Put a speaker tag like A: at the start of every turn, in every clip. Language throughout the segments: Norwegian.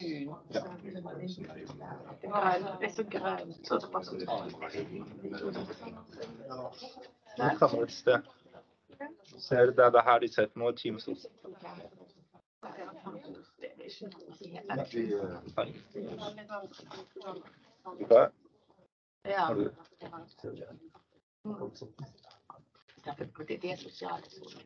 A: Det så grönt så det bara så.
B: Det kan være et sted. Ser det her de setter noe Teams også.
A: Ja. Det är socialt.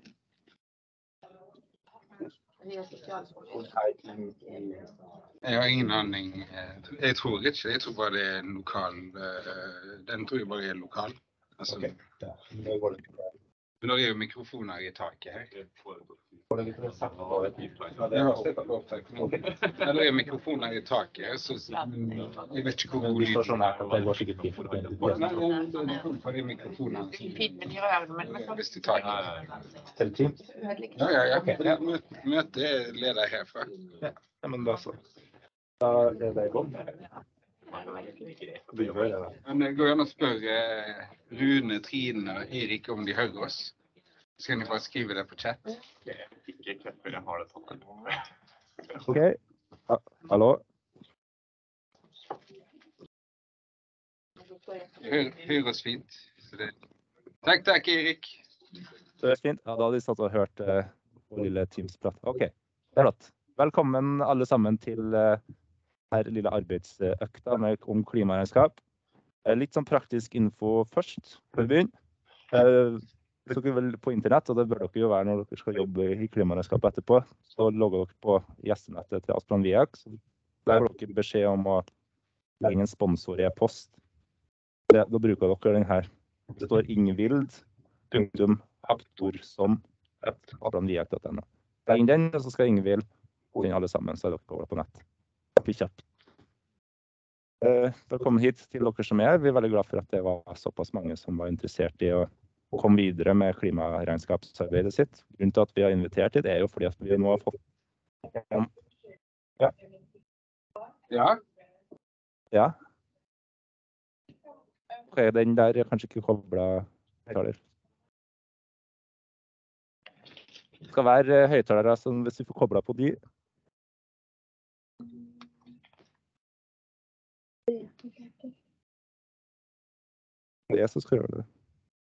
C: Jeg har ingen aning. Jeg tror ikke. Jeg tror bare det er en lokal. Den tror jeg bare er lokal. Altså,
B: Okay. Ja, det går det.
C: men det er jo mikrofoner i taket her.
B: Får det litt sagt på et
C: Ja, det har sett på opptak. Ja, det er mikrofoner i taket, så jeg vet ikke hvor
B: Vi står så nært at det går sikkert fint.
C: Nei, det er de mikrofoner
A: Pinnen i röven men
C: hvis de taket.
B: Til Teams?
C: Ja. Møtet leder herfra.
B: Ja, men da så. Da er det i gang. Vi hører det.
C: Men det går an å spørre Rune, Trine og Erik om de hører oss. Så kan de bare skrive det på chat.
D: Ikke kveld før jeg har det sånn.
B: Ok. Hallo?
C: Hører oss fint. Så det... Takk, Erik.
B: Det er fint. Ja, da hadde de satt og hørt vår lille Teams-prat. Ok, det er flott. Velkommen alle sammen til her lille arbeidsøkta om klimaregnskap. Litt sånn praktisk info først, før vi begynner. Hvis dere vil på internett, og det bør dere jo være når dere skal jobbe i klimaregnskap etterpå, så logger dere på gjestenettet til Asplan Viak. Der får dere beskjed om å legge en sponsor i e-post. Da bruker dere den her. Det står ingvild.aktorsom@asplanviak.no. Legg inn den, og så skal Ingvild få inn alle sammen, så er dere over på nett. Kjapt. Velkommen hit til dere som er. Vi er veldig glad for at det var såpass mange som var interessert i å komme videre med klimaregnskapsarbeidet sitt. Grunnen til at vi har invitert hit er jo fordi at vi nå har fått... Ja. Ok, den der er kanskje ikke koblet høyttaler. Det skal være høyttalere, så hvis vi får koblet på de... Det er så skal gjøre det.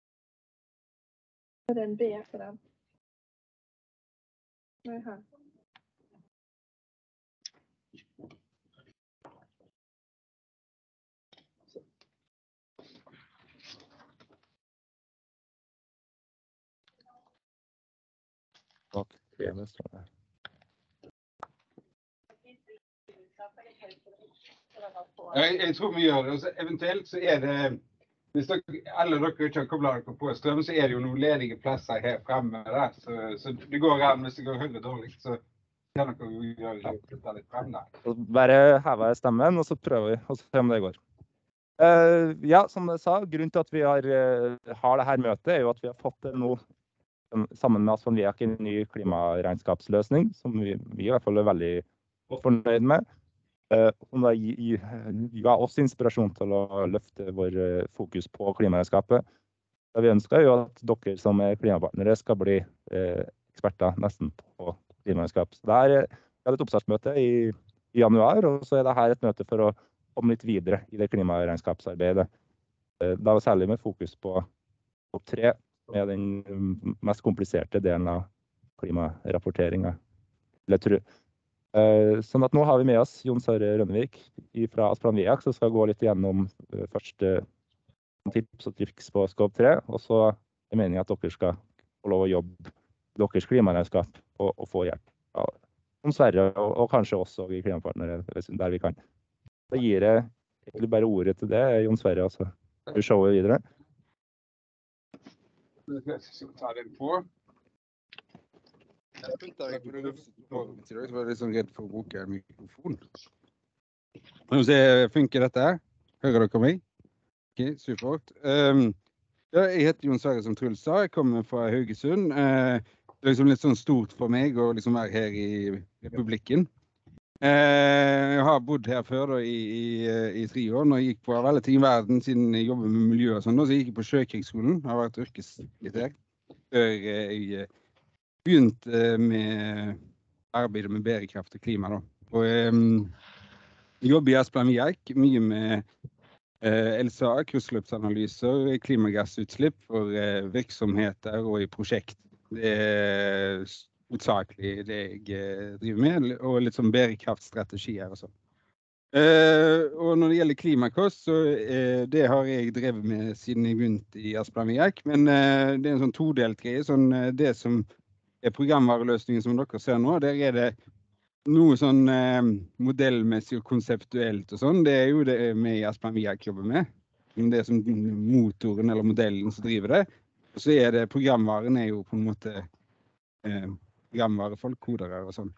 E: Det er en B for den. Nei, her.
B: Bak TV står det.
C: Jeg tror vi gjør det, og så eventuelt så er det, hvis alle dere ikke har koblet dere på strøm, så er det jo noen ledige plasser her fremme der, så det går an hvis det går høyre dårlig, så kan dere jo gjøre det litt frem der.
B: Bare heve stemmen, og så prøver vi, og så ser vi om det går. Ja, som jeg sa, grunnen til at vi har det her møtet er jo at vi har fått nå, sammen med Asplan Viak, en ny klimaregnskapsløsning, som vi i hvert fall er veldig fornøyd med. Som da ga oss inspirasjon til å løfte vår fokus på klimaregnskapet. Det vi ønsker jo at dere som er klimapartnere skal bli eksperter nesten på klimaregnskap. Så det er et oppstartsmøte i januar, og så er det her et møte for å komme litt videre i det klimaregnskapsarbeidet. Da særlig med fokus på topp 3, med den mest kompliserte delen av klimarapporteringen. Sånn at nå har vi med oss Jon Sverre Rønnevik fra Asplan Viak, som skal gå litt gjennom første tips og triks på Scope 3, og så er meningen at dere skal få lov å jobbe deres klimaregnskap og få hjelp av Jon Sverre, og kanskje også i klimapartnere der vi kan. Da gir jeg egentlig bare ordet til det, Jon Sverre, og så vi showet videre.
C: Jeg skal ta den på.
D: Jeg begynte deg på det så var jeg litt sånn redd for å bruke mikrofon. Nå funker dette her. Hører dere meg? Ok, supert. Jeg heter Jon Sverre som Truls sa. Jeg kommer fra Haugesund. Det er litt sånn stort for meg å være her i Republikken. Jeg har bodd her før i 3 år. Når jeg gikk på alle ting i verden siden jeg jobber med miljø og sånn. Så jeg gikk på Sjøkrigsskolen. Jeg har vært yrkeslitt før jeg begynte med arbeidet med bærekraft og klima. Og jobber i Asplan Viak mye med LCA, kryssløpsanalyser, klimagassutslipp for virksomheter og i prosjekt. Det hovedsakelig det jeg driver med, og litt sånn bærekraftstrategier og sånn. Og når det gjelder klimakost, så det har jeg drevet med siden jeg begynte i Asplan Viak, men det en sånn todelt greie, sånn det som programvareløsningen som dere ser nå, der det noe sånn modellmessig og konseptuelt og sånn, det jo det vi i Asplan Viak jobber med. Det som motoren eller modellen som driver det. Og så det programvaren jo på en måte programvarefolk, kodere og sånn.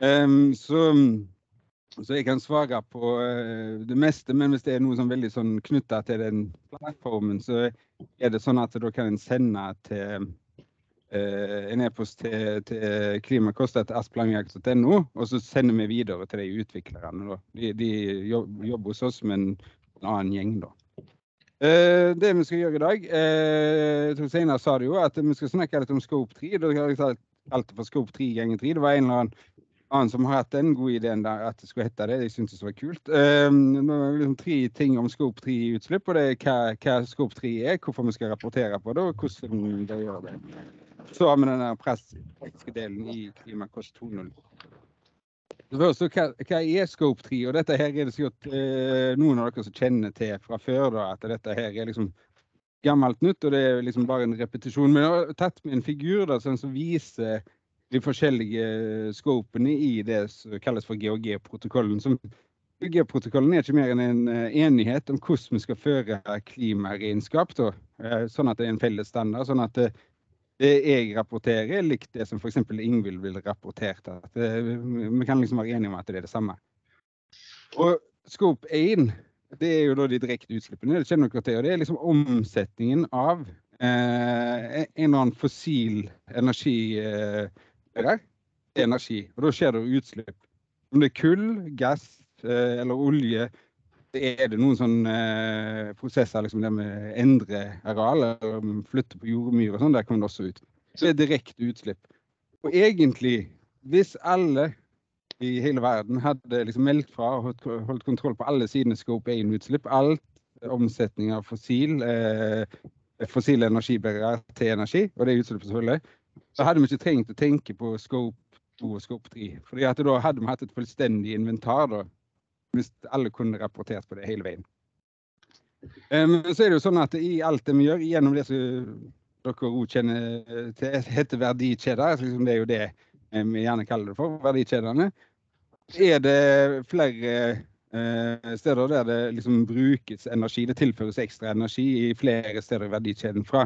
D: Så jeg kan svare på det meste, men hvis det noe som veldig sånn knyttet til den plattformen, så det sånn at da kan en sende til en e-post til klimakost@asplanviak.no, og så sender vi videre til de utviklerne. Da. De jobber hos oss med en annen gjeng. Da. Det vi skal gjøre i dag, jeg tror senere sa det jo, at vi skal snakke litt om Scope 3. Da har jeg kalt det for Scope 3 ganger 3. Det var en eller annen som har hatt den gode ideen der, at det skulle hette det. Jeg synes det var kult. Liksom 3 ting om Scope 3-utslipp, og det hva Scope 3 hvorfor vi skal rapportere på det, og hvordan det gjør det. Så har vi denne praktiske delen i Klimakost 2.0. Så hva Scope 3? Og dette her det sikkert noen av dere som kjenner til fra før, da, at dette her liksom gammelt nytt, og det liksom bare en repetisjon. Men jeg har tatt med en figur da, som viser de forskjellige skopene i det som kalles for GHG-protokollen. GHG-protokollen ikke mer enn en enighet om hvordan vi skal føre klimaregnskap, da. Sånn at det en felles standard, sånn at det jeg rapporterer likt det som for eksempel Ingvild vil rapportere. Vi kan liksom være enige om at det det samme. Og Scope 1, det jo da de direkte utslippene, det kjenner dere til, og det liksom omsetningen av en eller annen fossil energi, energi, og da skjer det utslipp. Om det kull, gass eller olje, det noen sånne prosesser liksom der med endre areal, eller flytte på jordmyr og sånn, der kommer det også ut. Så det direkte utslipp. Og egentlig, hvis alle i hele verden hadde liksom meldt fra og holdt kontroll på alle sidene Scope 1-utslipp, alt omsetning av fossile energibærere til energi, og det utslippet selvfølgelig, så hadde vi ikke trengt å tenke på Scope 2 og Scope 3. Fordi at da hadde vi hatt et fullstendig inventar da, hvis alle kunne rapportert på det hele veien. Men så det jo sånn at i alt det vi gjør, gjennom det som dere også kjenner til, heter verdikjeder, liksom det jo det vi gjerne kaller det for, verdikjederne, det flere steder der det liksom brukes energi, det tilføres ekstra energi i flere steder i verdikjeden. Fra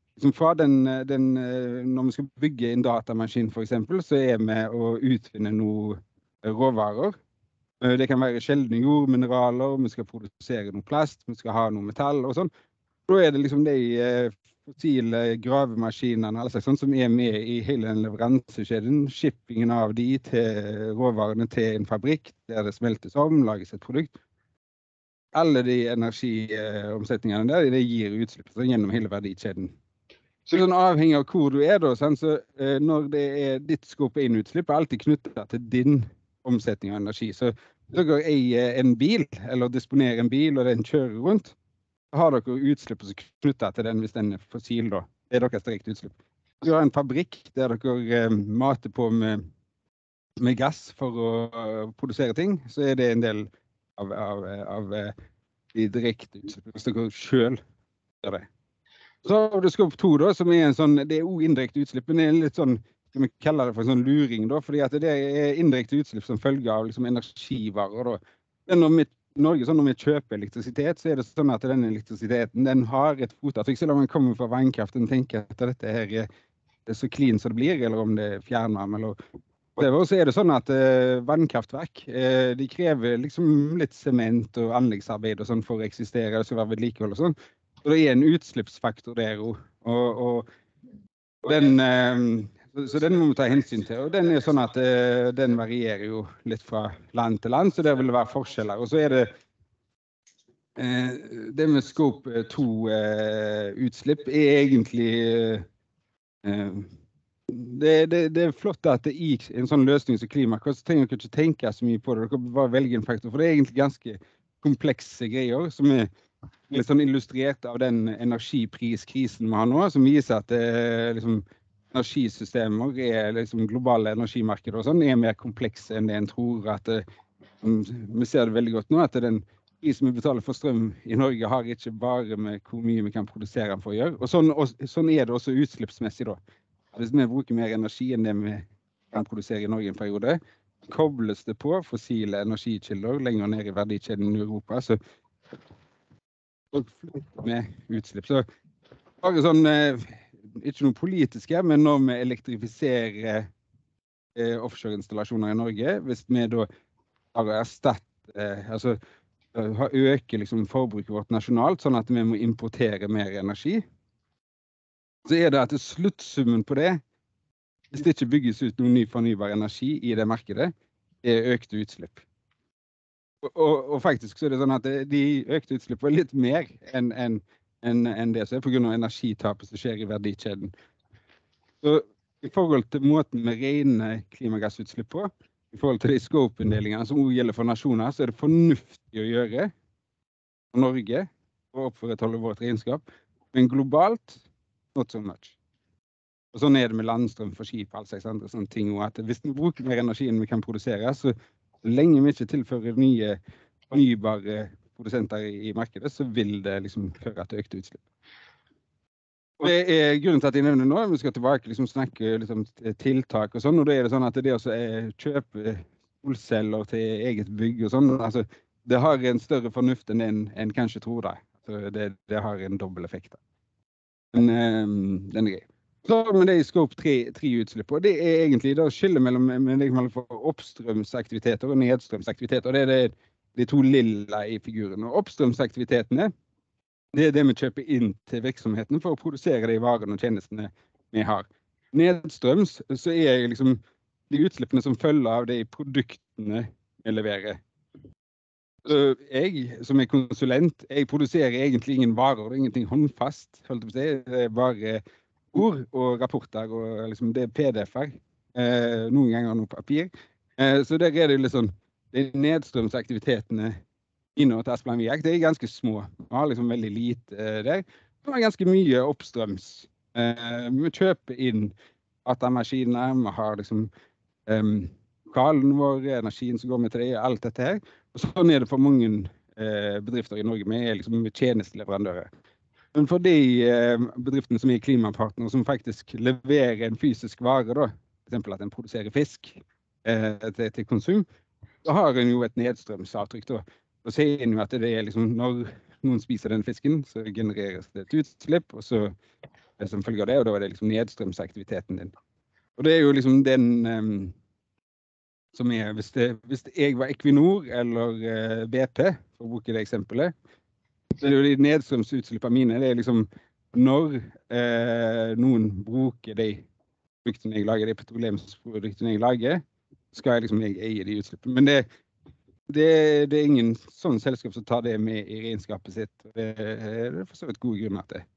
D: når vi skal bygge en datamaskin for eksempel, så vi å utvinne noen råvarer. Det kan være sjeldne jordmineraler, vi skal produsere noe plast, vi skal ha noe metall og sånn. Da det liksom de fossile gravemaskinene altså, sånn, som med i hele den leveransekjeden, shippingen av de til råvarene til en fabrikk, der det smeltes om, lages et produkt. Alle de energiomsetningene der, det gir utslipp sånn, gjennom hele verdikjeden. Så sånn avhengig av hvor du da, sånn, så når det ditt Scope 1-utslipp alltid knyttet til din omsetning av energi. Så dere eier en bil, eller disponerer en bil, og den kjører rundt, så har dere utslipp som knyttet til den hvis den fossil da. Det deres direkte utslipp. Du har en fabrikk der dere mater på med gass for å produsere ting, så det en del av de direkte utslippene hvis dere selv gjør det. Så har du Scope 2 da, som en sånn, det også indirekte utslipp, men det litt sånn, vi kaller det for sånn luring da, fordi at det indirekte utslipp som følger av liksom, energivarer da. Når Norge, sånn, når vi kjøper elektrisitet, så det sånn at denne elektrisiteten, den har et fotavtrykk, selv om man kommer fra vannkraften og tenker at dette her det så clean som det blir, eller om det fjernvarme, eller så det sånn at vannkraftverk, de krever liksom litt sement og anleggsarbeid og sånn for å eksistere, det skal være vedlikehold og sånn. Så det en utslippsfaktor der, og den, så den må vi ta hensyn til, og den sånn at den varierer jo litt fra land til land, så det vil være forskjeller. Og så det med Scope 2-utslipp egentlig det flott at det i en sånn løsning som Klimakur, så trenger dere ikke tenke så mye på det. Dere bare velge en faktor, for det egentlig ganske komplekse greier, som litt sånn illustrert av den energipriskrisen vi har nå, som viser at liksom, energisystemer liksom, globale energimarkeder og sånn, mer komplekse enn det en tror. At vi ser det veldig godt nå, at den prisen vi betaler for strøm i Norge har ikke bare med hvor mye vi kan produsere den for å gjøre. Og sånn det også utslippsmessig da. Hvis vi bruker mer energi enn det vi kan produsere i Norge i en periode, kobles det på fossile energikilder lenger ned i verdikjeden i Europa, så med utslipp. Så bare sånn, ikke noe politisk her, men når vi elektrifiserer offshore-installasjoner i Norge, hvis vi da har erstattet, altså øker liksom forbruket vårt nasjonalt, sånn at vi må importere mer energi, så det at sluttsummen på det, hvis det ikke bygges ut noen ny fornybar energi i det markedet, økte utslipp. Og faktisk så det sånn at de økte utslippene litt mer enn det som på grunn av energitapet som skjer i verdikjeden. Så i forhold til måten vi regner klimagassutslipp på, i forhold til de scope-inndelingene som også gjelder for nasjoner, så det fornuftig å gjøre for Norge og opprettholde vårt regnskap, men globalt, not so much. Og sånn det med landstrøm for skip og alle slags andre sånne ting, og at hvis vi bruker mer energi enn vi kan produsere, så lenge vi ikke tilfører nye fornybare produsenter i markedet, så vil det liksom føre til økte utslipp. Og det grunnen til at jeg nevner nå, vi skal tilbake liksom snakke liksom, tiltak og sånn, og det det sånn at det også kjøpe solceller til eget bygg og sånn, altså det har en større fornuft enn en kanskje tror det. Så det har en dobbel effekt. Men den grei. Så med det i scope 3 utslipp, og det egentlig da skille mellom det man får oppstrømsaktiviteter og nedstrømsaktiviteter, og det de to lilla i figuren. Og oppstrømsaktivitetene, det det vi kjøper inn til virksomheten for å produsere de varene og tjenestene vi har. Nedstrøms så liksom de utslippene som følger av de produktene vi leverer. Jeg som konsulent, jeg produserer egentlig ingen varer, det ingenting håndfast, holdt jeg på å si. Det bare ord og rapporter, og liksom det PDF-er, noen ganger noe papir. Så der det litt sånn, de nedstrømsaktivitetene innover til Asplan Viak, det ganske små. Vi har liksom veldig lite der. Vi har ganske mye oppstrøms. Vi kjøper inn datamaskiner, vi har liksom lokalen vår, energien som går med til det, alt dette her. Og sånn det for mange bedrifter i Norge, vi liksom tjenesteleverandører. Men for de bedriftene som klimapartnere, som faktisk leverer en fysisk vare, da, for eksempel at en produserer fisk til konsum, så har en jo et nedstrømsavtrykk. Da ser en jo at det liksom, når noen spiser den fisken, så genereres det et utslipp, og så som følge av det, og da det liksom nedstrømsaktiviteten din. Og det jo liksom den som hvis jeg var Equinor eller BP, for å bruke det eksempelet, så det jo de nedstrømsutslippene mine, det liksom når noen bruker de produktene jeg lager, de petroleumsproduktene jeg lager, skal jeg liksom eie de utslippene. Men det ingen sånn selskap som tar det med i regnskapet sitt. Det for så vidt gode grunner til.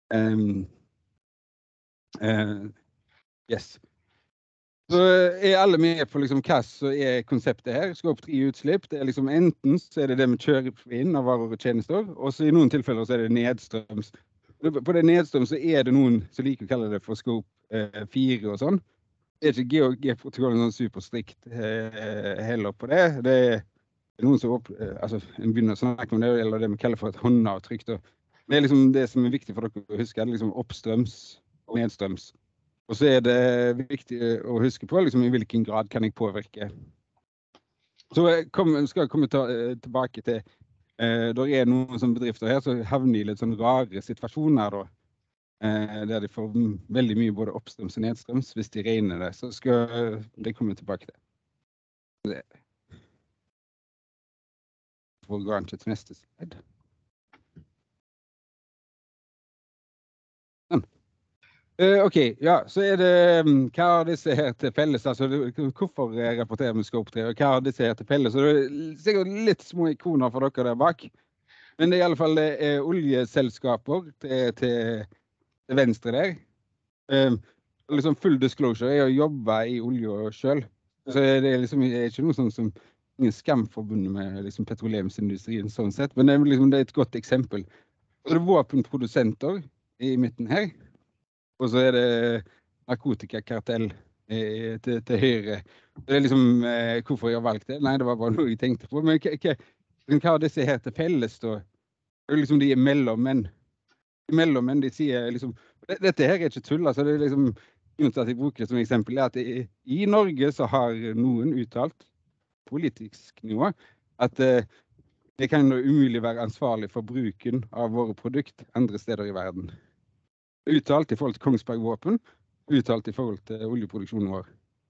D: Yes. Så alle med på liksom hva som konseptet her. Scope 3 utslipp. Det liksom enten så det vi kjører inn av varer og tjenester, og så i noen tilfeller så det nedstrøms. På det nedstrøm så det noen som liker å kalle det for scope 4 og sånn. Det ikke GeoG-protokollen sånn superstrikt heller på det. Det noen som altså, en begynner å snakke om det, eller det vi kaller for et håndavtrykk. Da. Det liksom det som viktig for dere å huske, det liksom oppstrøms og nedstrøms. Og så det viktig å huske på liksom, i hvilken grad kan jeg påvirke. Så skal jeg komme tilbake til, der noen som bedrifter her, så havner i litt sånn rare situasjoner da. Der de får veldig mye både oppstrøms og nedstrøms, hvis de regner det, så skal det komme tilbake til. For å gå an til neste slide. Ok, ja, så det hva har disse her til felles, altså hvorfor rapporterer vi Scope 3, og hva har disse her til felles, så det sikkert litt små ikoner for dere der bak, men det i alle fall oljeselskaper til venstre der, liksom full disclosure er å jobbe i olje selv. Så det liksom ikke noe sånn som ingen skam forbundet med liksom petroleumsindustrien sånn sett, men det er et godt eksempel. Så det er våpenprodusenter i midten her, og så er det narkotikakartell til høyre. Det er liksom hvorfor jeg har valgt det. Nei, det var bare noe jeg tenkte på. Men hva har disse her til felles da? Det er liksom de mellommenn. De mellommenn, de sier liksom, dette her er ikke tull, altså det er liksom, grunnen til at jeg bruker det som eksempel, er at i Norge så har noen uttalt, politisk nivå, at det kan jo umulig være ansvarlig for bruken av våre produkt andre steder i verden. Uttalt i forhold til Kongsberg Våpen, uttalt i forhold til oljeproduksjonen vår.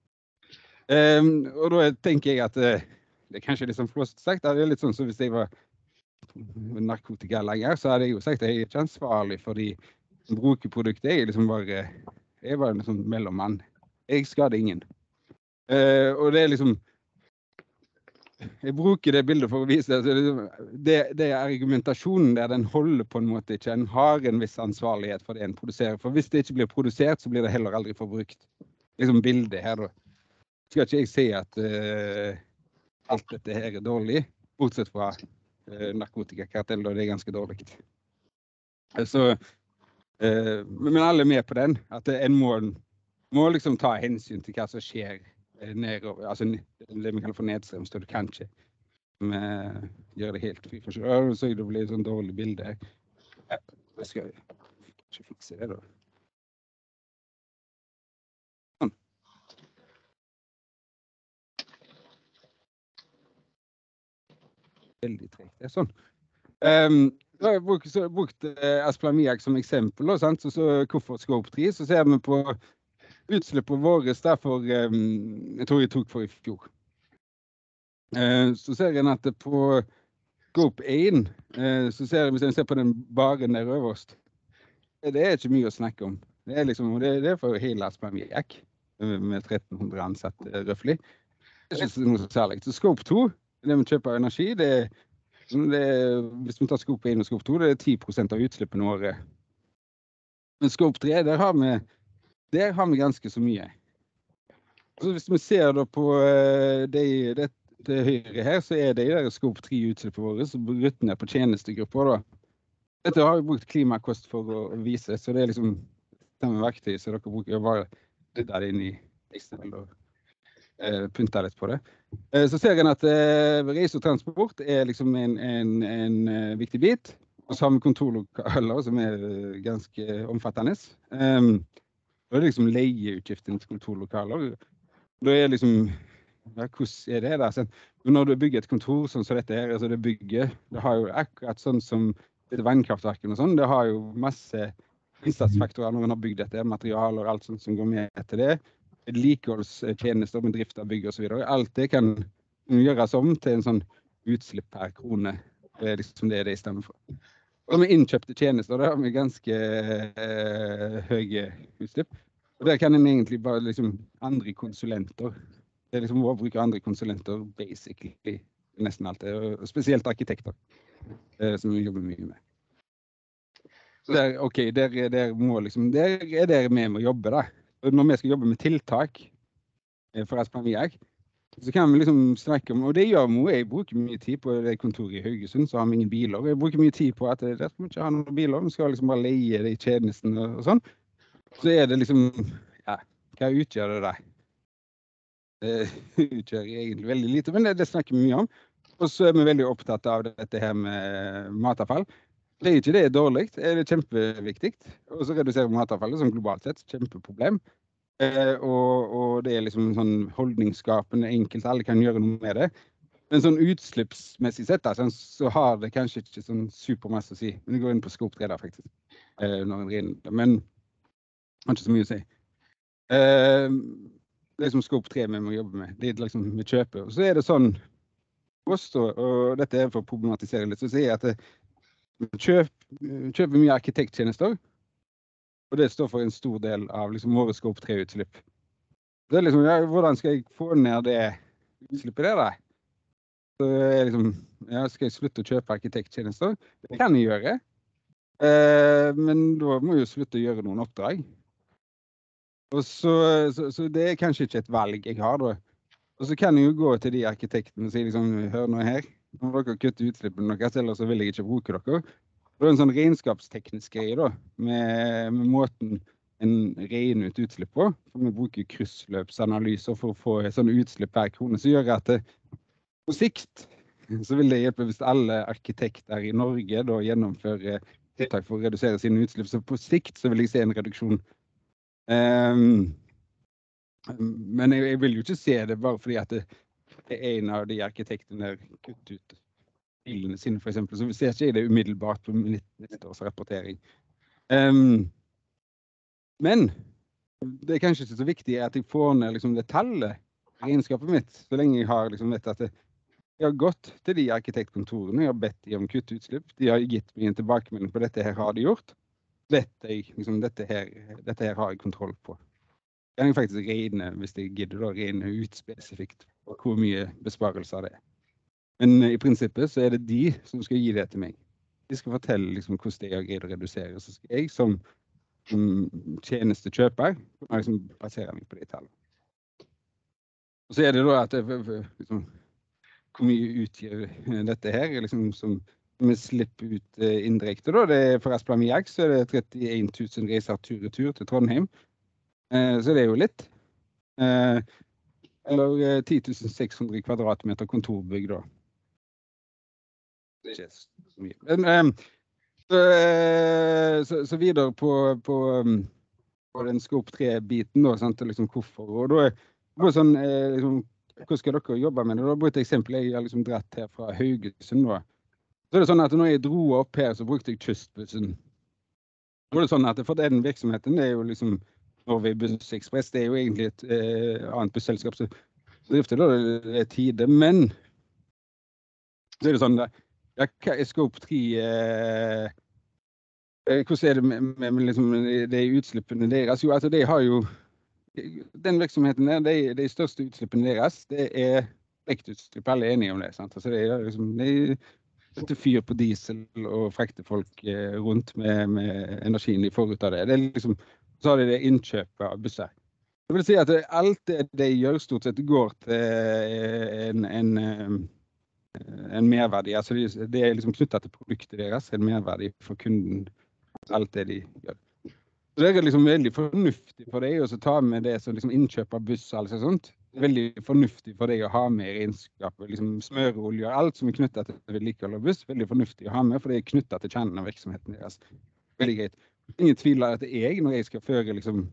D: Og da tenker jeg at det er kanskje litt sånn flåst sagt, det er litt sånn som hvis jeg var narkotikalanger, så hadde jeg jo sagt at jeg er ikke ansvarlig for de som bruker produktet. Jeg er liksom bare en sånn mellommann. Jeg skader ingen. Og det er liksom, jeg bruker det bildet for å vise det er argumentasjonen der den holder på en måte ikke. Den har en viss ansvarlighet for det en produserer. For hvis det ikke blir produsert, så blir det heller aldri forbrukt. Liksom bildet her da. Skal ikke jeg si at alt dette her er dårlig, bortsett fra narkotikakartell, og det er ganske dårlig. Så, men alle er med på den, at en må liksom ta hensyn til hva som skjer nedover, altså det vi kaller for nedstrøm, så du kan ikke gjøre det helt fri for seg. Så det blir et sånn dårlig bilde her. Jeg skal ikke fikse det da. Sånn. Veldig trekt, det er sånn. Da har jeg brukt asplamiak som eksempel, sant? Så hvorfor Scope 3, så ser vi på utslippet våres derfor, jeg tror jeg tok for i fjor. Så ser jeg at på Scope 1, så ser jeg, hvis jeg ser på den baren der øverst, det er ikke mye å snakke om. Det er liksom, det er for hele asplamiak, med 1300 ansatte røffelig. Det er ikke noe så særlig. Så Scope 2, det vi kjøper energi, hvis vi tar Scope 1 og Scope 2, det er 10% av utslippene våre. Men Scope 3, der har vi ganske så mye. Så hvis vi ser da på det høyre her, så er det der Scope 3-utslippet våre som bryter ned på tjenestegrupper da. Dette har vi brukt klimakost for å vise, så det er liksom samme verktøy, så dere bruker bare det der inn i Excel og pynte litt på det. Så ser jeg at reise og transport er liksom en viktig bit, og så har vi kontorlokaler som er ganske omfattende. Da er det liksom leieutgiften til kontorlokaler. Da er liksom, ja, hvordan er det da? Så når du bygger et kontor sånn som dette her, altså det har jo akkurat sånn som vannkraftverken og sånn, det har jo masse innsatsfaktorer når man har bygd dette, materialer og alt sånt som går med til det. Vedlikeholdstjenester med drift av bygg og så videre. Alt det kan gjøres om til en sånn utslipp per krone. Det er liksom det i stedet for. Og med innkjøpte tjenester, da har vi ganske høye utslipp. Og der kan en egentlig bare liksom andre konsulenter. Det er liksom å bruke andre konsulenter, basically, nesten alt det. Og spesielt arkitekter, som vi jobber mye med. Så der, ok, der er der vi må jobbe da. Og når vi skal jobbe med tiltak for asplamiak, så kan vi liksom snakke om, og det gjør vi, jeg bruker mye tid på det kontoret i Haugesund, så har vi ingen biler. Jeg bruker mye tid på at der skal vi ikke ha noen biler, vi skal liksom bare leie de tjenestene og sånn. Så er det liksom, ja, hva utgjør det da? Det utgjør egentlig veldig lite, men det snakker vi mye om. Og så er vi veldig opptatt av dette her med matavfall. Det er ikke det dårlig, det er kjempeviktig. Og så reduserer matavfallet som globalt sett, kjempeproblem. Og det er liksom sånn holdningsskapende, enkelt, alle kan gjøre noe med det. Men sånn utslippsmessig sett, da, så har det kanskje ikke sånn supermasse å si. Men det går inn på Scope 3 da, faktisk. Når en renner det. Men det har ikke så mye å si. Det er som Scope 3 vi må jobbe med. Det er liksom vi kjøper. Og så er det sånn, og dette er for å problematisere litt, så sier jeg at kjøper mye arkitekttjenester, og det står for en stor del av liksom våre Scope 3-utslipp. Det er liksom, ja, hvordan skal jeg få ned det utslippet der da? Så er liksom, ja, skal jeg slutte å kjøpe arkitekttjenester? Det kan jeg gjøre, men da må jeg jo slutte å gjøre noen oppdrag. Og så det er kanskje ikke et valg jeg har da. Og så kan jeg jo gå til de arkitektene og si liksom, hør nå her, nå må dere kutte utslippene deres, ellers så vil jeg ikke bruke dere. Det er en sånn regnskapsteknisk greie da, med måten en regner ut utslipp på. For vi bruker kryssløpsanalyser for å få sånne utslipp per krone, så gjør at det, på sikt så vil det hjelpe hvis alle arkitekter i Norge da gjennomfører tiltak for å redusere sine utslipp. Så på sikt så vil jeg se en reduksjon. Men jeg vil jo ikke se det bare fordi at det er en av de arkitektene der kutt ut bilene sine for eksempel, så vi ser ikke det umiddelbart på neste års rapportering. Men det er kanskje ikke så viktig at jeg får ned liksom, det tallet i regnskapet mitt, så lenge jeg har liksom, vet at jeg har gått til de arkitektkontorene, jeg har bedt de om kutt utslipp, de har gitt meg en tilbakemelding på dette her har de gjort, vet jeg, liksom, dette her har jeg kontroll på. Kan jeg faktisk regne, hvis jeg gidder å regne ut spesifikt hvor mye besparelser det er. Men i prinsippet så er det de som skal gi det til meg. De skal fortelle liksom, hvordan det har greid å redusere, så skal jeg som tjenestekjøper liksom, basere meg på de tallene. Og så er det da at liksom, hvor mye utgjør dette her, liksom, som vi slipper ut indirekte. Da. Det er for Asplan Viak så er det 31 000 reiser tur-retur til Trondheim. Så det er jo litt. Eller 10 600 kvadratmeter kontorbygg da. Det er ikke så mye. Men, så videre på den Scope 3-biten da, sant? Liksom hvorfor. Og da er det sånn, liksom, hvordan skal dere jobbe med det? Da brukte et eksempel jeg har liksom dratt her fra Haugesund da. Så er det sånn at når jeg dro opp her, så brukte jeg kystbussen. Så er det sånn at for den virksomheten, det er jo liksom Norway Buss Express, det er jo egentlig et annet busselskap, så drifter det er tide, men så er det sånn, ja, hva er Scope 3, hvordan er det med liksom, de utslippene deres? Jo, altså de har jo, den virksomheten der, de største utslippene deres, det er vektutslipp, alle er enige om det, sant? Altså det er liksom, de setter fyr på diesel og frakter folk rundt med energien de får ut av det. Det er liksom, så har de det innkjøpet av busser. Det vil si at alt det de gjør stort sett går til en merverdi. Altså det er liksom knyttet til produktet deres, en merverdi for kunden, alt det de gjør. Så det er liksom veldig fornuftig for deg å ta med det som liksom innkjøp av buss og alt sånt. Veldig fornuftig for deg å ha med i regnskapet, liksom smøreolje og alt som er knyttet til vedlikehold av buss. Veldig fornuftig å ha med, for det er knyttet til kjernen av virksomheten deres. Veldig greit. Ingen tviler at når jeg skal føre liksom,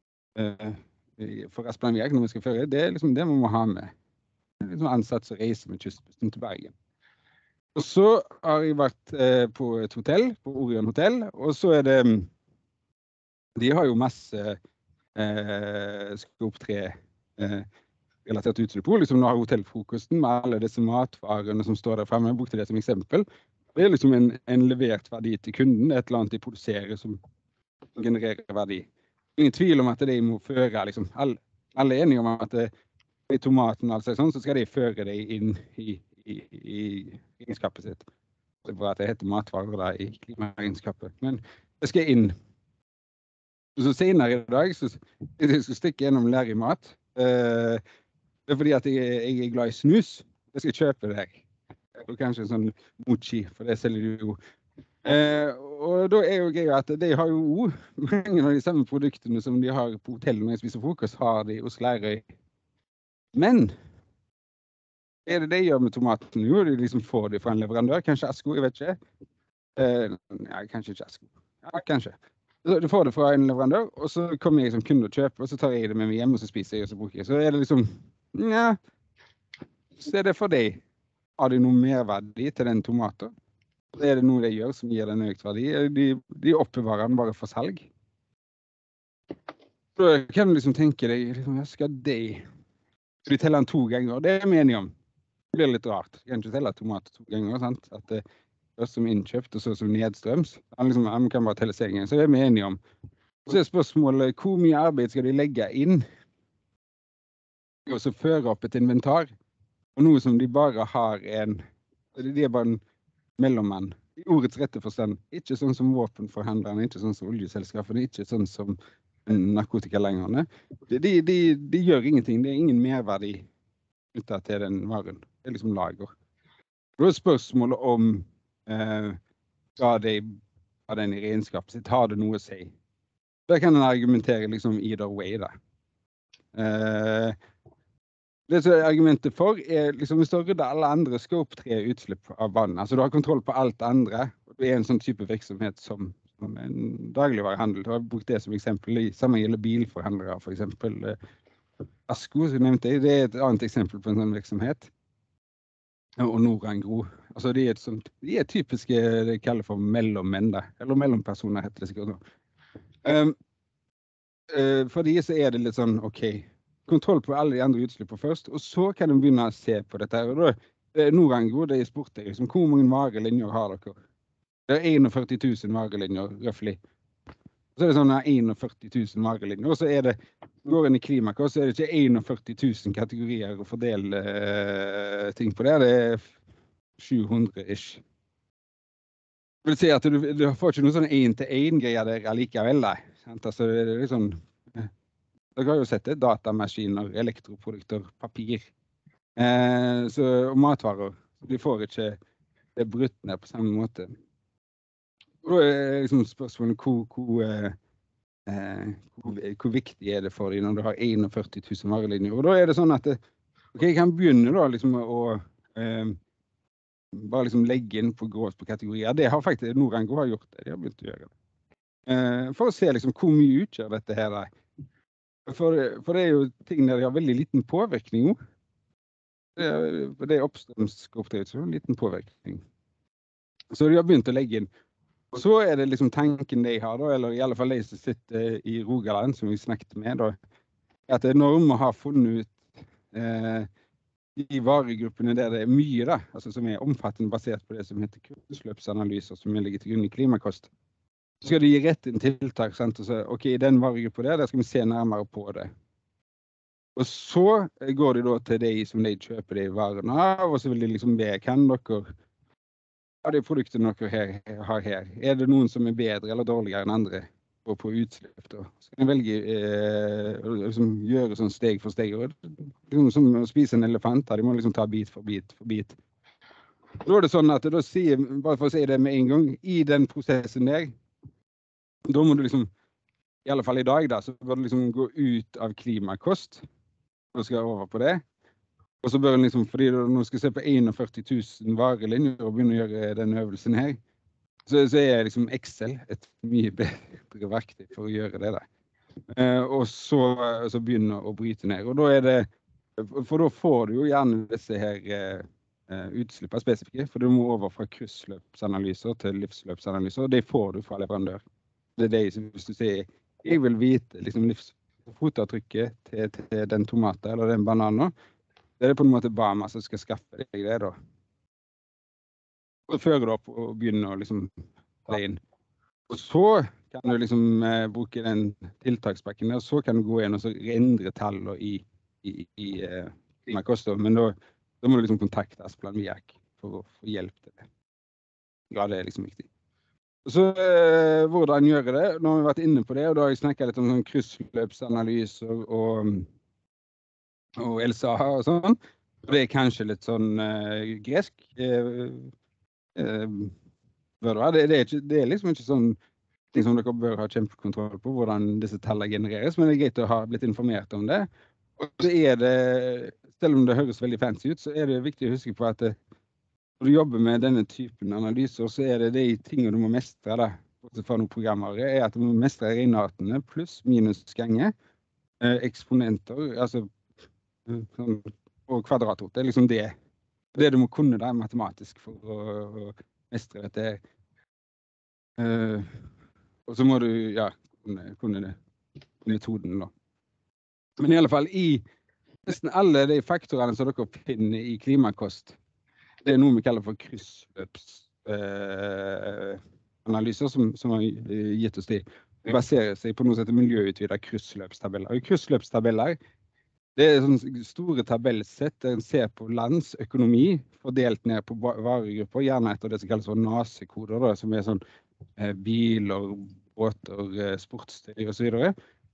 D: for Asplan Viak, når vi skal føre, det er liksom det man må ha med. Liksom ansatt som reiser med kystbussen til Bergen. Og så har jeg vært på et hotell, på Orion Hotel, og så er det, de har jo masse Scope 3 relatert utslipp på, liksom nå har hotellfrokosten med alle disse matvarene som står der fremme, jeg brukte det som eksempel. Det er liksom en levert verdi til kunden, et eller annet de produserer som genererer verdi. Ingen tvil om at de må føre, liksom, alle er enige om at i tomaten altså, sånn, så skal de føre det inn i regnskapet sitt. Det er bra at det heter matvarer da, i klimaregnskapet, men det skal inn. Så senere i dag, så jeg skal stikke gjennom lære i mat. Det er fordi at jeg er glad i snus, jeg skal kjøpe det her. Og kanskje en sånn mochi, for det selger de jo. Og da er jo greia at de har jo mange av de samme produktene som de har på hotellet når jeg spiser frokost, har de hos Lerøy. Men er det de gjør med tomaten? Jo, de liksom får de fra en leverandør, kanskje Asko, jeg vet ikke. Ja, kanskje ikke Asko. Ja, kanskje. Du får det fra en leverandør, og så kommer jeg som kunde og kjøper, og så tar jeg det med meg hjem, og så spiser jeg, og så bruker jeg. Så er det liksom, ja, så er det for deg. Har de noe merverdi til den tomaten? Er det noe de gjør som gir den økt verdi? De oppbevarer den bare for salg. Da kan du liksom tenke deg, liksom, skal de teller den 2 ganger? Det er vi enige om. Det blir litt rart. Jeg kan ikke telle tomater 2 ganger, sant? At det først som innkjøpt, og så som nedstrøms. Liksom, man kan bare telle 1 gang, så det er vi enige om. Så er spørsmålet, hvor mye arbeid skal de legge inn? Og så føre opp et inventar. Og noe som de bare har de er bare en mellommann. I ordets rette forstand. Ikke sånn som våpenforhandlerne, ikke sånn som oljeselskapene, ikke sånn som narkotika lenger. De gjør ingenting, det ingen merverdi knyttet til den varen. Det liksom lager. Da spørsmålet om skal de ha den i regnskapet sitt, har det noe å si? Der kan en argumentere liksom either way da. Det som argumentet for liksom hvis du rydder alle andre scope 3 utslipp av vann, altså du har kontroll på alt andre, og det en sånn type virksomhet som en dagligvarehandel. Du har brukt det som eksempel, samme gjelder bilforhandlere for eksempel. Asko, som jeg nevnte, det et annet eksempel på en sånn virksomhet. Og Norangro. Altså de typiske, det kaller for mellommenn da, eller mellompersoner heter det sikkert nå. For de så det litt sånn, ok, kontroll på alle de andre utslippene først, og så kan de begynne å se på dette her. Og da, Norangro, det spurt jeg, liksom, hvor mange varelinjer har dere? Det 41 000 varelinjer, røffelig. Så det sånn 41 000 varelinjer, og så det, går inn i Klimakost, så det ikke 41 000 kategorier å fordele ting på det. Det 700-ish. Det vil si at du får ikke noen sånn 1-til-1-greier der allikevel, da. Altså, det liksom, dere har jo sett det, datamaskiner, elektroprodukter, papir, og matvarer. De får ikke det brutt ned på samme måte. Og da liksom spørsmålet hvor viktig det for dem når du har 41 000 varelinjer. Og da det sånn at ok, jeg kan begynne da liksom å bare liksom legge inn på grås på kategorier. Det har faktisk Norangro har gjort det. De har begynt å gjøre det. For å se liksom hvor mye utgjør dette her da. For det jo ting der de har veldig liten påvirkning jo. Det oppstrømsskoptøyt så liten påvirkning. Så de har begynt å legge inn. Og så det liksom tanken de har da, eller i alle fall de som sitter i Rogaland, som vi snakket med da, at Norma har funnet ut de varegruppene der det mye da, altså som omfattende basert på det som heter kryssløpsanalyser, som ligger til grunn i Klimakost. Så skal de gi rett inn tiltak, sant? Og så, ok, i den varegruppa der skal vi se nærmere på det. Og så går de da til de som de kjøper de varene av, og så vil de liksom be, kan dere av de produktene dere har her, det noen som bedre eller dårligere enn andre på utslipp da? Så kan jeg velge liksom, gjøre sånn steg for steg. Liksom, som å spise en elefant, de må liksom ta bit for bit for bit. Da det sånn at da sier, bare for å si det med en gang, i den prosessen der, da må du liksom, i alle fall i dag da, så bør du liksom gå ut av Klimakost, og skal over på det. Og så bør du liksom, fordi du nå skal se på 41 000 varelinjer og begynne å gjøre den øvelsen her, så liksom Excel et mye bedre verktøy for å gjøre det der. Og så begynne å bryte ned. Og da det, for da får du jo gjerne disse her utslippene spesifikke, for du må over fra kryssløpsanalyser til livsløpsanalyser, og det får du fra leverandør. Det det som, hvis du sier, jeg vil vite liksom fotavtrykket til den tomaten eller den bananen, det på en måte Bama som skal skaffe deg det da. Og så fører du opp og begynner å liksom ta inn. Og så kan du liksom bruke den tiltakspakken der, og så kan du gå inn og så endre tallene i Klimakost, men da må du liksom kontakte Asplan Viak for å få hjelp til det. Ja, det liksom viktig. Og så hvordan gjøre det? Nå har vi vært inne på det, og da har jeg snakket litt om sånn kryssløpsanalyser og LSA og sånn. Og det kanskje litt sånn gresk. Det liksom ikke sånn ting som dere bør ha kjempekontroll på, hvordan disse tallene genereres, men det greit å ha blitt informert om det. Og så det, selv om det høres veldig fancy ut, så det viktig å huske på at når du jobber med denne typen analyser, så det de tingene du må mestre da, for noen programmer, at du må mestre regnartene pluss minus ganger, eksponenter, altså og kvadratrot. Det liksom det du må kunne da matematisk for å mestre dette. Og så må du, ja, kunne det, metoden da. Men i alle fall, i nesten alle de faktorene som dere finner i Klimakost, det noe vi kaller for kryssløpsanalyser som har gitt oss de. Det baserer seg på noe som heter miljøutvidet kryssløpstabeller. Og kryssløpstabeller, det sånne store tabellsett der en ser på lands økonomi fordelt ned på varegrupper, gjerne etter det som kalles for NASE-koder, som sånn biler, båter, sportstøy og så videre.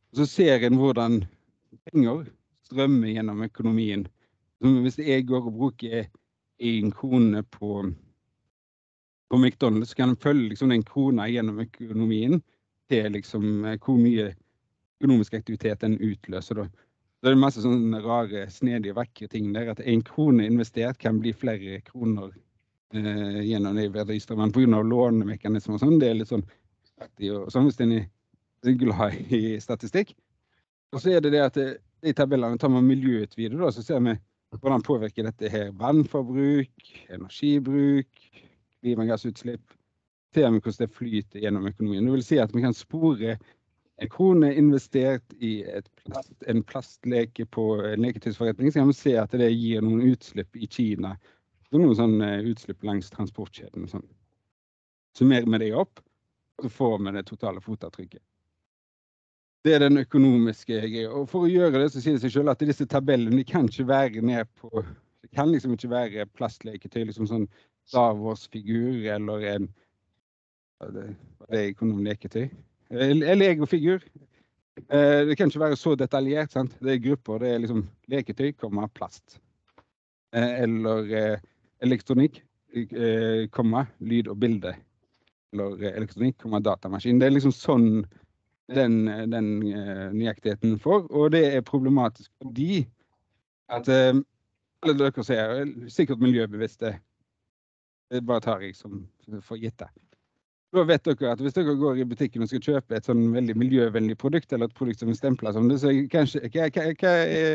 D: Så ser en hvordan penger strømmer gjennom økonomien. Så hvis jeg går og bruker 1 krone på McDonald's, så kan en følge liksom den krona gjennom økonomien til liksom hvor mye økonomisk aktivitet den utløser da. Så det masse sånne rare, snedige, vakre ting der, at 1 krone investert kan bli flere kroner gjennom de verdistrømmene på grunn av lånemekanismer og sånn. Det litt sånn artig og sånn, hvis en er glad i statistikk. Og så det at i tabellene tar man miljøutvidet da, så ser vi hvordan påvirker dette her vannforbruk, energibruk, klimagassutslipp. Ser vi hvordan det flyter gjennom økonomien. Det vil si at vi kan spore 1 krone investert i en plastleke på en leketøysforretning, så kan vi se at det gir noen utslipp i Kina. Og noen sånne utslipp langs transportkjeden og sånn. Summerer vi det opp, så får vi det totale fotavtrykket. Det den økonomiske greia. Og for å gjøre det, så sier det seg selv at disse tabellene, de kan ikke være ned på, det kan liksom ikke være plastleketøy, liksom sånn Star Wars-figur, eller en, det er leketøy. Eller Lego-figur. Det kan ikke være så detaljert, sant? Det grupper, det liksom leketøy, plast. Eller elektronikk, lyd og bilde. Eller elektronikk, datamaskin. Det er liksom sånn den nøyaktigheten får, og det er problematisk fordi at alle dere ser, sikkert miljøbevisste, det bare tar jeg som for gitt det. Da vet dere at hvis dere går i butikken og skal kjøpe et sånn veldig miljøvennlig produkt, eller et produkt som er stemplet som det, så kanskje, hva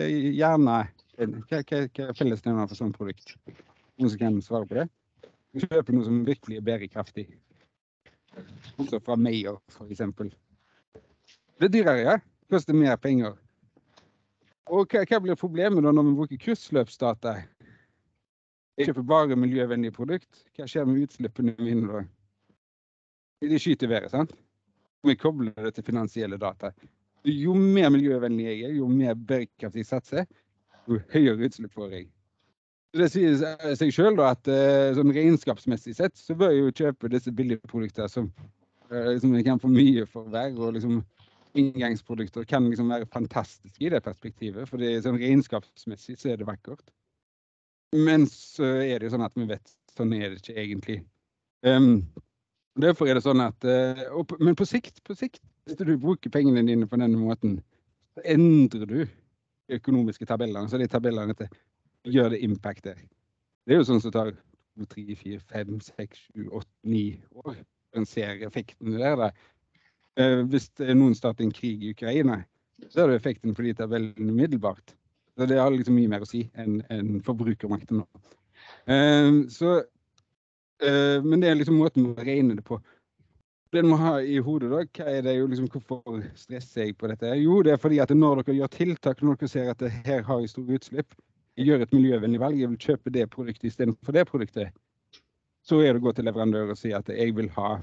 D: er fellesnevner for sånn produkt? Noen som kan svare på det? Kjøpe noe som virkelig er bærekraftig. Også fra Meyer, for eksempel. Det er dyrere, ja. Det koster mer penger. Og hva blir problemet da når vi bruker kryssløpsdata? Jeg kjøper bare miljøvennlige produkt. Hva skjer med utslippene mine da? De skyter i været, sant? Vi kobler det til finansielle data. Jo mer miljøvennlig jeg er, jo mer bærekraftig jeg satser, jo høyere utslipp får jeg. Det sier seg selv da at sånn regnskapsmessig sett, så bør jeg jo kjøpe disse billige produkter som jeg kan få mye for hver, og liksom inngangsprodukter kan liksom være fantastiske i det perspektivet, for det sånn regnskapsmessig så er det vakkert. Men så er det jo sånn at vi vet, sånn er det ikke egentlig. Derfor er det sånn at, men på sikt, hvis du bruker pengene dine på denne måten, så endrer du de økonomiske tabellene, så de tabellene gjør det impact der. Det er jo sånn som tar 2, 3, 4, 5, 6, 7, 8, 9 år. Den ser effekten der da. Hvis noen starter en krig i Ukraina, så er det effekten for de tabellene umiddelbart. Så det har liksom mye mer å si enn forbrukermakten nå. Men det er liksom måten å regne det på. Det må ha i hodet da, hva er det jo liksom, hvorfor stresser jeg på dette? Jo, det er fordi at når dere gjør tiltak, når dere ser at det her har i store utslipp, jeg gjør et miljøvennlig valg, jeg vil kjøpe det produktet i stedet for det produktet, så er det å gå til leverandør og si at jeg vil ha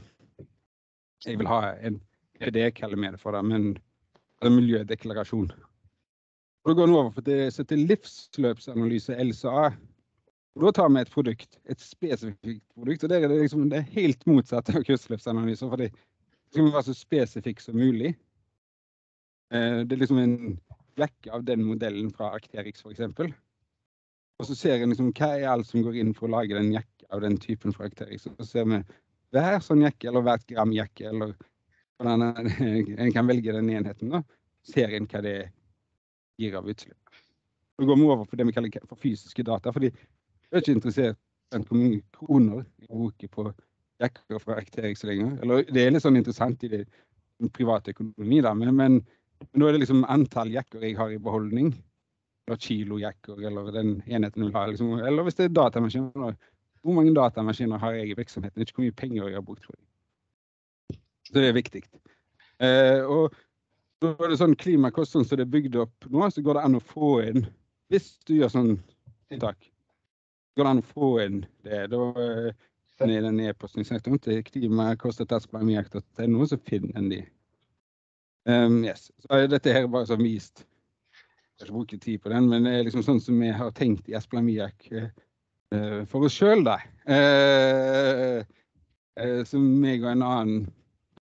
D: en, det jeg kaller med det for det, men en miljødeklarasjon. Og da går den over for det til livsløpsanalyse, LCA. Da tar vi et produkt, et spesifikt produkt, og det er helt motsatt av kryssløpsanalyser, fordi det skal være så spesifikk som mulig. Det er liksom en jakke av den modellen fra Arc'teryx for eksempel. Og så ser en liksom, hva er alt som går inn for å lage den jakke av den typen fra Arc'teryx. Og så ser vi hver sånn jakke, eller hvert gram jakke, eller hvordan en kan velge den enheten da. Ser en hva det gir av utslipp. Så går vi over på det vi kaller for fysiske data, fordi jeg er ikke interessert i hvor mange kroner jeg bruker på jakker fra Arc'teryx lenger. Eller det er litt sånn interessant i det private økonomi da, men nå er det liksom antall jakker jeg har i beholdning, eller kilojakker, eller den enheten jeg har, liksom. Eller hvis det er datamaskiner, hvor mange datamaskiner har jeg i virksomheten, ikke hvor mye penger jeg har brukt for dem. Så det er viktig. Og da er det sånn klimakost, sånn som det er bygd opp nå, så går det an å få inn, hvis du gjør sånn tiltak, går det an å få inn det, da sender den e-posten til klimakost.asplamiak.no, så finner en de. Yes. Så dette her er bare sånn vist. Jeg skal ikke bruke tid på den, men det er liksom sånn som vi har tenkt i Asplamiak for oss selv da. Som meg og en annen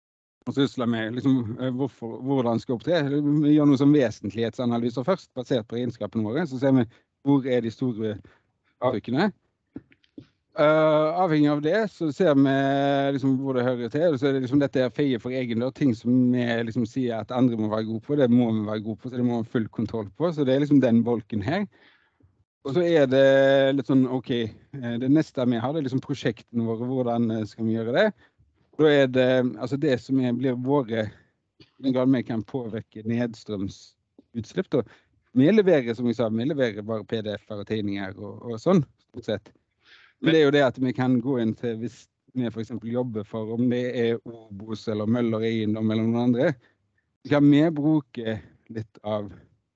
D: og sysler med liksom, hvordan skal opptre. Vi gjør noe som vesentlighetsanalyser først, basert på egenskapene våre. Så ser vi hvor de store avtrykkene. Avhengig av det, så ser vi liksom, hvor det hører til. Så det liksom, dette feie for egen dør, ting som vi liksom, sier at andre må være gode på, det må vi være gode på, så det må vi ha full kontroll på. Så det liksom den bolken her. Og så det litt sånn, ok, det neste vi har, det liksom prosjektene våre, hvordan skal vi gjøre det? Da det, altså det som blir våre, den grad vi kan påvirke nedstrømsutslipp da. Vi leverer, som jeg sa, vi leverer bare PDF-er og tegninger og sånn, stort sett. Men det jo det at vi kan gå inn til, hvis vi for eksempel jobber for, om det Obos eller Møller Eiendom eller noen andre, så kan vi bruke litt av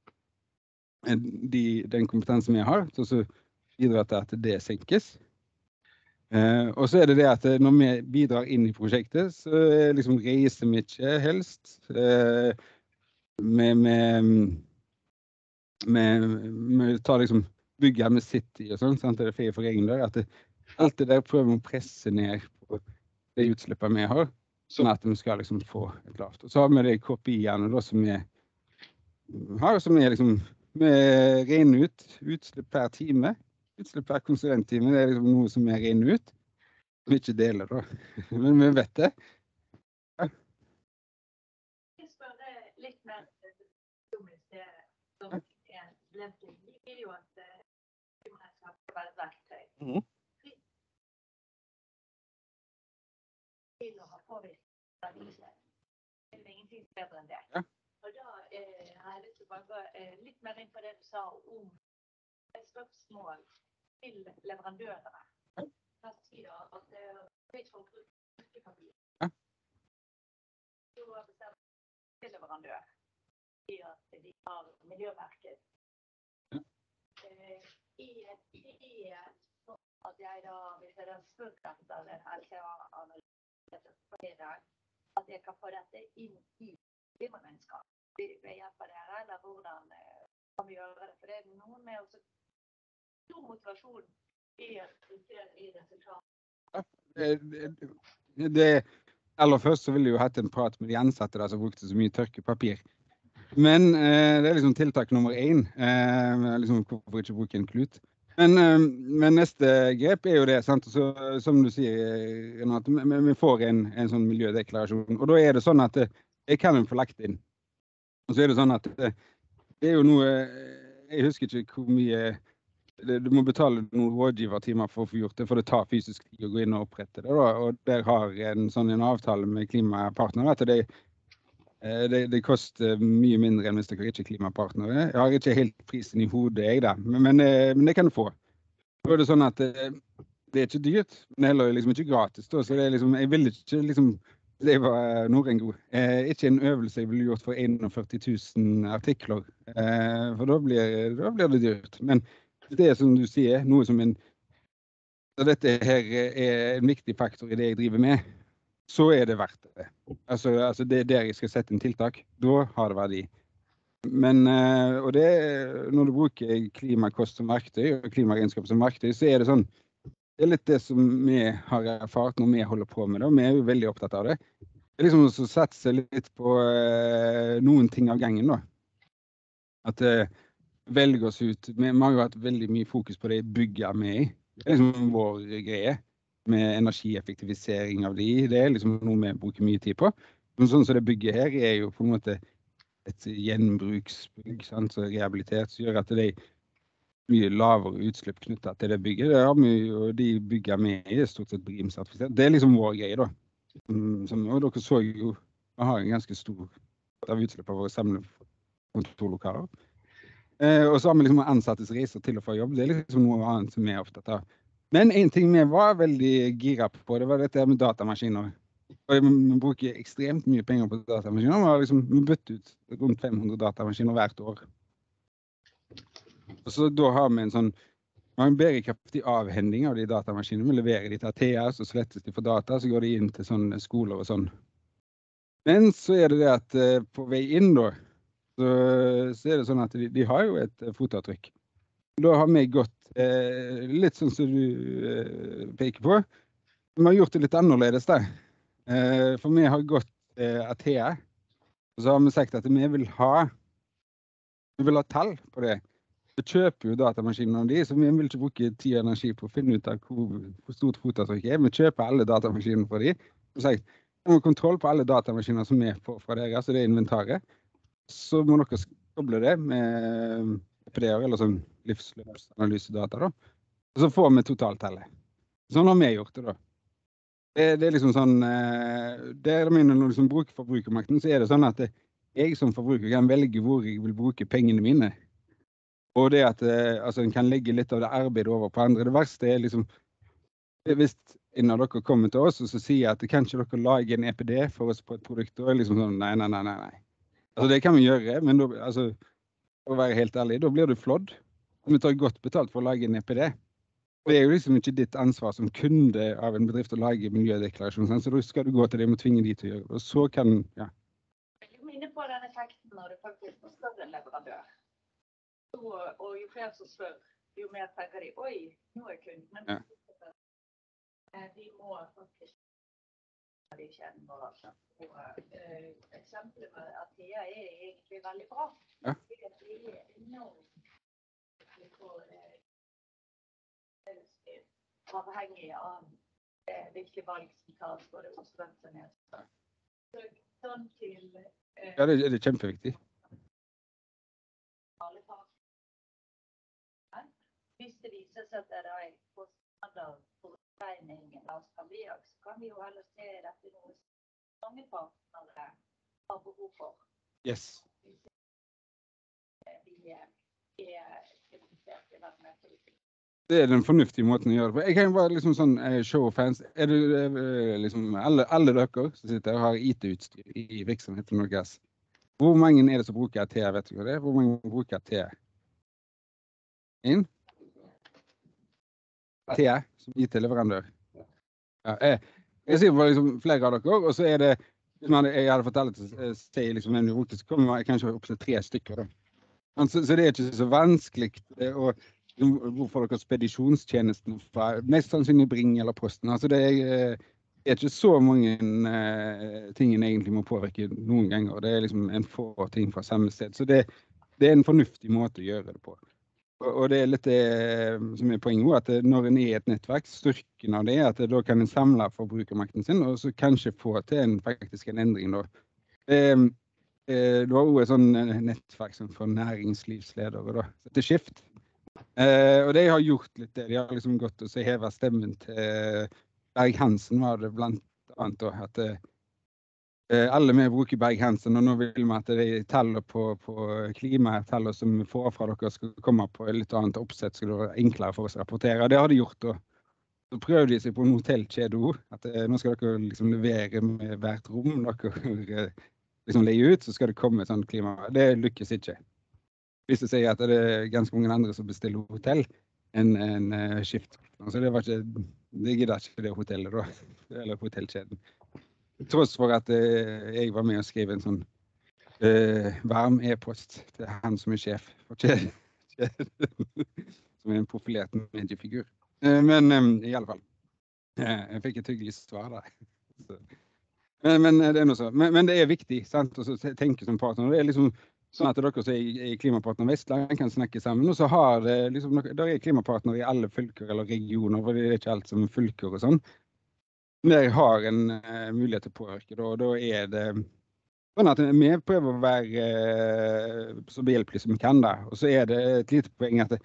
D: den kompetansen vi har, så bidrar til at det senkes. Og så det at når vi bidrar inn i prosjektet, så liksom reiser vi ikke helst. Vi tar liksom bygger med City og sånn, sant? Det feie for egen dør, at alt det der prøver vi å presse ned på det utslippet vi har, sånn at vi skal liksom få et lavt. Og så har vi de KPI-ene da, som vi har, som liksom, vi regner ut utslipp per time. Utslipp per konsulenttime, det liksom noe som vi regner ut, som vi ikke deler da. Men vi vet det. Ja.
A: Jeg spør deg litt mer om det som nevnt i videoen at klimaregnskap skal være et verktøy. Til å ha påvirket verdier. Det ingenting bedre enn det.
D: Ja.
A: Og da har jeg lyst til å bare gå litt mer inn på det du sa om et spørsmål til leverandørene. Da sier du at hvis folk bruker papir, så bestemmer til leverandør i at de har miljømerket. At jeg da, hvis jeg da spør etter en helseanalyse, at jeg kan få dette inn i klimaregnskap ved hjelp av dere, eller hvordan kan vi gjøre det? For det noen med også stor motivasjon i resultatet.
D: Det aller først så ville jeg jo hatt en prat med de ansatte der som brukte så mye tørkepapir. Men det liksom tiltak nummer 1, liksom hvorfor ikke bruke en klut. Men neste grep jo det, sant? Så, som du sier, Renate, vi får en sånn miljødeklarasjon, og da det sånn at jeg kan jo få lagt inn. Og så det sånn at det jo noe, jeg husker ikke hvor mye, du må betale noen rådgivertimer for å få gjort det, for det tar fysisk tid å gå inn og opprette det, da. Og der har en avtale med klimapartnere at det koster mye mindre enn hvis dere ikke er klimapartnere. Jeg har ikke helt prisen i hodet, jeg da, men det kan du få. Da det sånn at det ikke dyrt, men heller liksom ikke gratis. Da. Så det liksom, jeg vil ikke liksom, det var Norengro, ikke en øvelse jeg ville gjort for 41 000 artikler, for da blir det dyrt. Men det som du sier, noe som dette her en viktig faktor i det jeg driver med, så det verdt det. Altså det der jeg skal sette en tiltak, da har det verdi. Men, og det, når du bruker klimakost som verktøy, og klimaregnskap som verktøy, så det sånn, det litt det som vi har erfart når vi holder på med det, og vi jo veldig opptatt av det. Det liksom å satse litt på noen ting av gangen da. At velge oss ut, vi har jo hatt veldig mye fokus på det bygget vi i. Det liksom vår greie. Med energieffektivisering av det liksom noe vi bruker mye tid på. Men sånn som det bygget her jo på en måte et gjenbruksbygg, sant? Så rehabilitert, så gjør at det mye lavere utslipp knyttet til det bygget. Det har vi jo, de bygger vi stort sett BREEAM-sertifisert. Det liksom vår greie da. Og dere så jo, vi har en ganske stor av utslipp av våre samlekontorlokaler. Og så har vi liksom ansattes reiser til og fra jobb. Det liksom noe annet som vi opptatt av. Men en ting vi var veldig gira på, det var dette med datamaskiner. Og vi bruker ekstremt mye penger på datamaskiner. Vi bytter ut rundt 500 datamaskiner hvert år. Og så da har vi en bærekraftig avhending av de datamaskinene. Vi leverer de til Atea, så slettes de for data, så går de inn til sånne skoler og sånn. Men så det at på vei inn da, så det sånn at de har jo et fotavtrykk. Da har vi gått litt sånn som du peker på. Vi har gjort det litt annerledes der. For vi har gått Atea. Og så har vi sagt at vi vil ha tall på det. Vi kjøper jo datamaskiner av de, så vi vil ikke bruke tid og energi på å finne ut av hvor stort fotavtrykk er. Vi kjøper alle datamaskiner fra de. Og sagt, vi må ha kontroll på alle datamaskiner som vi får fra dere, altså det inventaret. Så må dere koble det med EPD-er, eller sånn livsløpsanalysedata da. Og så får vi totaltallet. Sånn har vi gjort det da. Det er liksom sånn, det er det mine når du liksom bruker forbrukermakten, så er det sånn at jeg som forbruker kan velge hvor jeg vil bruke pengene mine. Og det at altså, en kan legge litt av det arbeidet over på andre. Det verste er liksom, hvis en av dere kommer til oss og så sier at kanskje dere lager en EPD for oss på et produkt, og er liksom sånn, nei. Altså det kan vi gjøre, men da, altså, for å være helt ærlig, da blir du flådd. Vi tar godt betalt for å lage en EPD. Det er jo liksom ikke ditt ansvar som kunde av en bedrift å lage miljødeklarasjon, så da skal du gå til dem og tvinge de til å gjøre det. Og så kan, ja.
A: Jeg er inne på den effekten når du faktisk får større leverandør. Og jo flere som spør, jo mer tenker de, oi, nå er kunden. De må faktisk de kjenner vår altså. Eksempelet med Atea er egentlig veldig bra.
D: Ja.
A: Det er enormt avhengig av hvilke valg som tas både for strømsenhet. Sånn til...
D: Ja, det er kjempeviktig.
A: Hvis det viser seg at det er kostnader for regningen av Skambia, så kan vi jo heller se dette noe som mange partnere har behov for.
D: Yes.
A: Vi er interessert i den metodikken.
D: Det er den fornuftige måten å gjøre det på. Jeg kan bare liksom sånn show-fans. Er det liksom alle dere som sitter og har IT-utstyr i virksomheten og gass? Hvor mange er det som bruker Atea, vet du hva det er? Hvor mange bruker Atea? Inn? Atea som IT-leverandør. Ja, jeg sier bare liksom flere av dere, og så er det, jeg hadde fortalt til seg liksom hvem du brukte, så kommer jeg kanskje opp til 3 stykker da. Så det er ikke så vanskelig å hvorfor dere spedisjonstjenesten fra mest sannsynlig Bring eller Posten. Altså det er ikke så mange ting en egentlig må påvirke noen ganger. Det er liksom en få ting fra samme sted. Så det er en fornuftig måte å gjøre det på. Og det er litt det som er poenget, at når en er i et nettverk, styrken av det er at da kan en samle forbrukermakten sin, og så kanskje få til faktisk en endring da. Det var også et sånn nettverk som for næringslivsledere da, til Skift. Og de har gjort litt det. De har liksom gått og hevet stemmen til Berg-Hansen var det blant annet da, at alle vi bruker Berg-Hansen, og nå vil vi at de tallene på klimatallene som vi får fra dere skal komme på et litt annet oppsett, skal det være enklere for oss å rapportere. Det har de gjort da. Så prøvde de seg på en hotellkjede også, at nå skal dere liksom levere med hvert rom dere liksom leier ut, så skal det komme sånn klima. Det lykkes ikke. Hvis det sier at det er ganske mange andre som bestiller hotell enn skift. Så det gidder ikke det hotellet da, eller hotellkjeden. Tross for at jeg var med og skrev en sånn varm e-post til han som er sjef for kjeden, som er en profilert mediefigur. Men i alle fall, jeg fikk et hyggelig svar der. Men det er noe så. Men det er viktig, sant? Og så tenke som partner. Det er liksom sånn at dere som er i Klimapartner Vestland kan snakke sammen, og så har det liksom, der er klimapartner i alle fylker eller regioner, for det er ikke alt som er fylker og sånn. Der har en mulighet til å påvirke, og da er det sånn at vi prøver å være så behjelpelige som vi kan da, og så er det et lite poeng at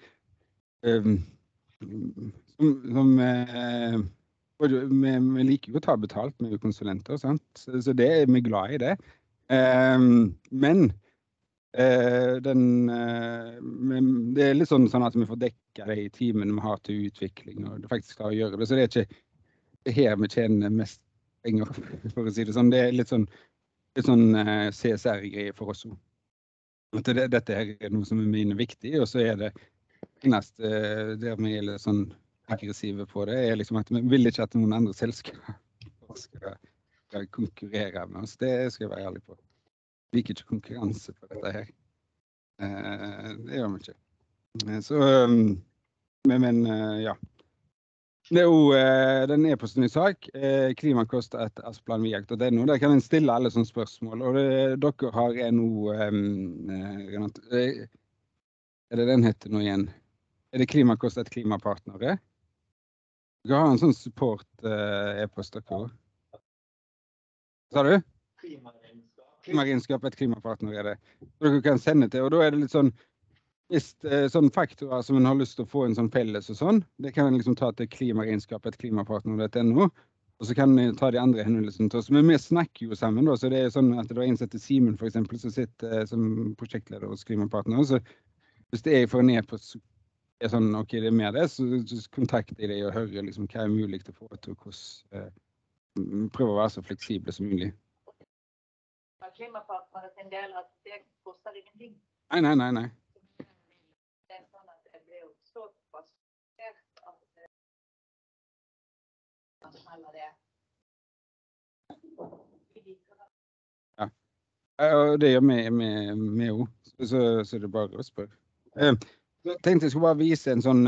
D: vi liker jo å ta betalt med konsulenter, sant? Så det er vi glad i det. Men det er litt sånn at vi får dekket de timene vi har til utvikling, og det faktisk klarer å gjøre det. Så det er ikke det her vi tjener mest penger, for å si det sånn. Det er litt sånn CSR-greier for oss. Dette her er noe som er mine viktig, og så er det eneste der vi er litt sånn aggressive på det, er liksom at vi vil ikke at noen andre selskaper skal konkurrere med oss. Det skal jeg være ærlig på. Vi liker ikke konkurranse på dette her. Det gjør vi ikke. Så, men ja. Det jo den e-posten i sak, klimakost@asplanviak.no. Der kan en stille alle sånne spørsmål. Og dere har det den heter nå igjen? Det klimakost@klimapartnere? Dere har en sånn support e-post dere. Sa du? Klimaregnskap@klimapartnere det. Dere kan sende til, og da det litt sånn, hvis sånne faktorer som en har lyst til å få en sånn felles og sånn, det kan en liksom ta til klimaregnskap@klimapartnere.no, og så kan en ta de andre henvendelsene til oss. Men vi snakker jo sammen da, så det sånn at det var en som heter Simen for eksempel, som sitter som prosjektleder hos klimapartnere, så hvis det jeg får en e-post, så sånn, ok, det mer det, så kontakter jeg deg og hører liksom hva mulig å få til, og hvordan prøve å være så fleksible som mulig.
A: Klimapartnere sin del at det koster ingenting.
D: Nei.
A: Det sånn at det blir jo så basert at det
D: Ja, og det gjør vi jo, så det bare å spørre. Jeg tenkte jeg skulle bare vise en sånn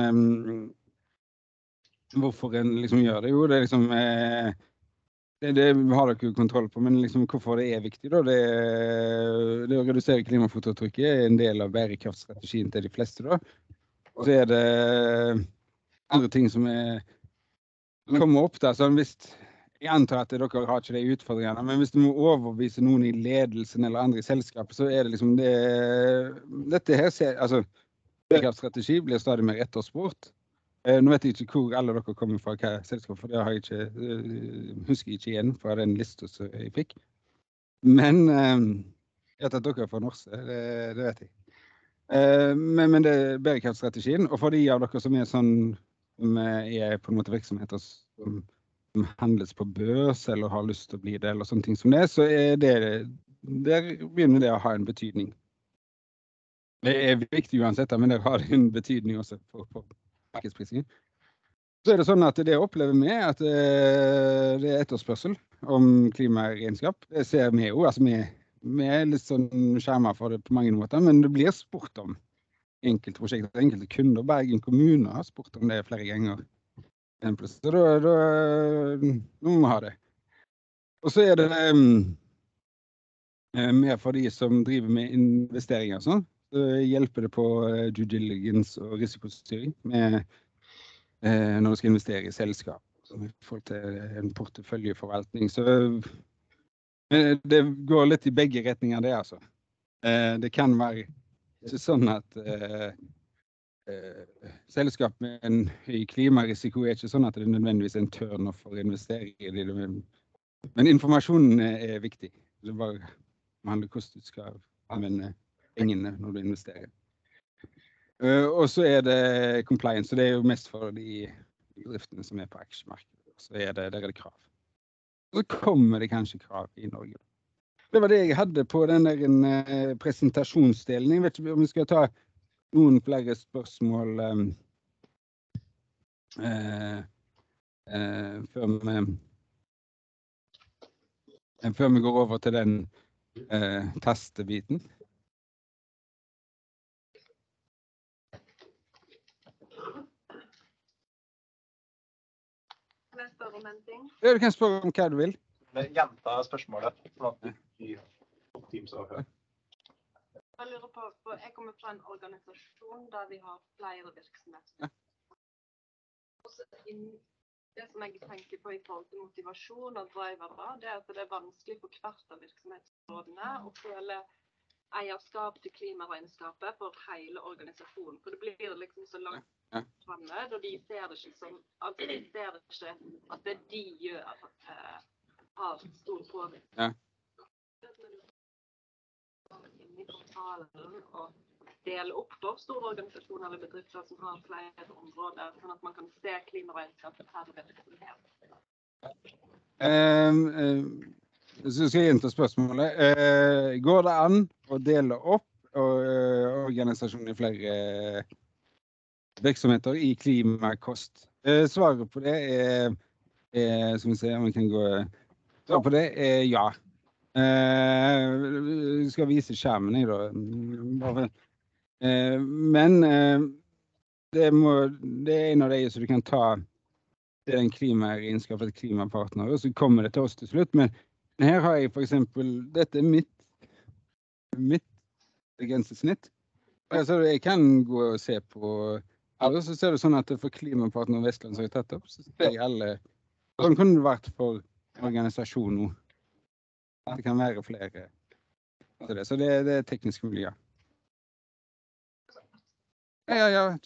D: hvorfor en liksom gjør det. Jo, det liksom det har dere jo kontroll på, men liksom hvorfor det viktig da. Det å redusere klimafotavtrykket en del av bærekraftstrategien til de fleste da. Og så det andre ting som kommer opp der, sånn hvis jeg antar at dere har ikke de utfordringene, men hvis du må overbevise noen i ledelsen eller andre i selskapet, så det liksom dette her, altså bærekraftstrategi blir stadig mer etterspurt. Nå vet jeg ikke hvor alle dere kommer fra, hva selskap, for det har jeg ikke, husker jeg ikke igjen fra den listen som jeg fikk. Men jeg vet at dere er fra Norse, det vet jeg. Men det bærekraftstrategien, og for de av dere som sånn, som på en måte virksomheter som handles på børs, eller har lyst til å bli det, eller sånne ting som det, så der begynner det å ha en betydning. Det viktig uansett, men det har en betydning også på markedsprisingen. Så det sånn at det opplever vi at det etterspørsel om klimaregnskap. Det ser vi jo, altså vi litt sånn skjermet for det på mange måter, men det blir spurt om enkelte prosjekter, enkelte kunder. Bergen kommune har spurt om det flere ganger. Så da må vi ha det. Og så det mer for de som driver med investeringer sånn. Så hjelper det på due diligence og risikostyring med når du skal investere i selskap i forhold til en porteføljeforvaltning. Så det går litt i begge retninger det altså. Det kan være ikke sånn at selskap med en høy klimarisiko ikke sånn at det nødvendigvis en turn-off for å investere i det. Men informasjonen viktig. Det bare handler hvordan du skal anvende pengene når du investerer. Og så det compliance, så det jo mest for de bedriftene som på aksjemarkedet. Så det krav. Så kommer det kanskje krav i Norge. Det var det jeg hadde på den der presentasjonsdelen. Jeg vet ikke om vi skal ta noen flere spørsmål før vi går over til den testebiten. Ja, du kan spørre om hva du vil.
E: Gjenta spørsmålet. Jeg lurer på, jeg kommer fra en organisasjon der vi har flere virksomheter. Det som jeg tenker på i forhold til motivasjon og drivere, det at det vanskelig for hvert av virksomhetsområdene å føle eierskap til klimaregnskapet for hele organisasjonen. For det blir liksom så langt fremme, og de ser det ikke som, altså de ser ikke at det de gjør har stor påvirkning.
D: Ja.
E: Inn i portalen og dele opp for store organisasjoner eller bedrifter som har flere områder, sånn at man kan se klimaregnskapet per virksomhet.
D: Så skal jeg gjenta spørsmålet. Går det an å dele opp organisasjonen i flere virksomheter i klimakost? Svaret på det som vi ser, om vi kan gå... Svaret på det ja. Jeg skal vise skjermen jeg da. Men det en av de som du kan ta til den klimaregnskapet til klimapartner, og så kommer det til oss til slutt. Men her har jeg for eksempel, dette er mitt grensesnitt. Altså, jeg kan gå og se på, og så ser du sånn at for klimapartner Vestland som jeg tatt opp, så ser jeg alle, sånn kunne det vært for organisasjoner. Det kan være flere. Så det er teknisk mulig, ja. Ja.
E: Ja.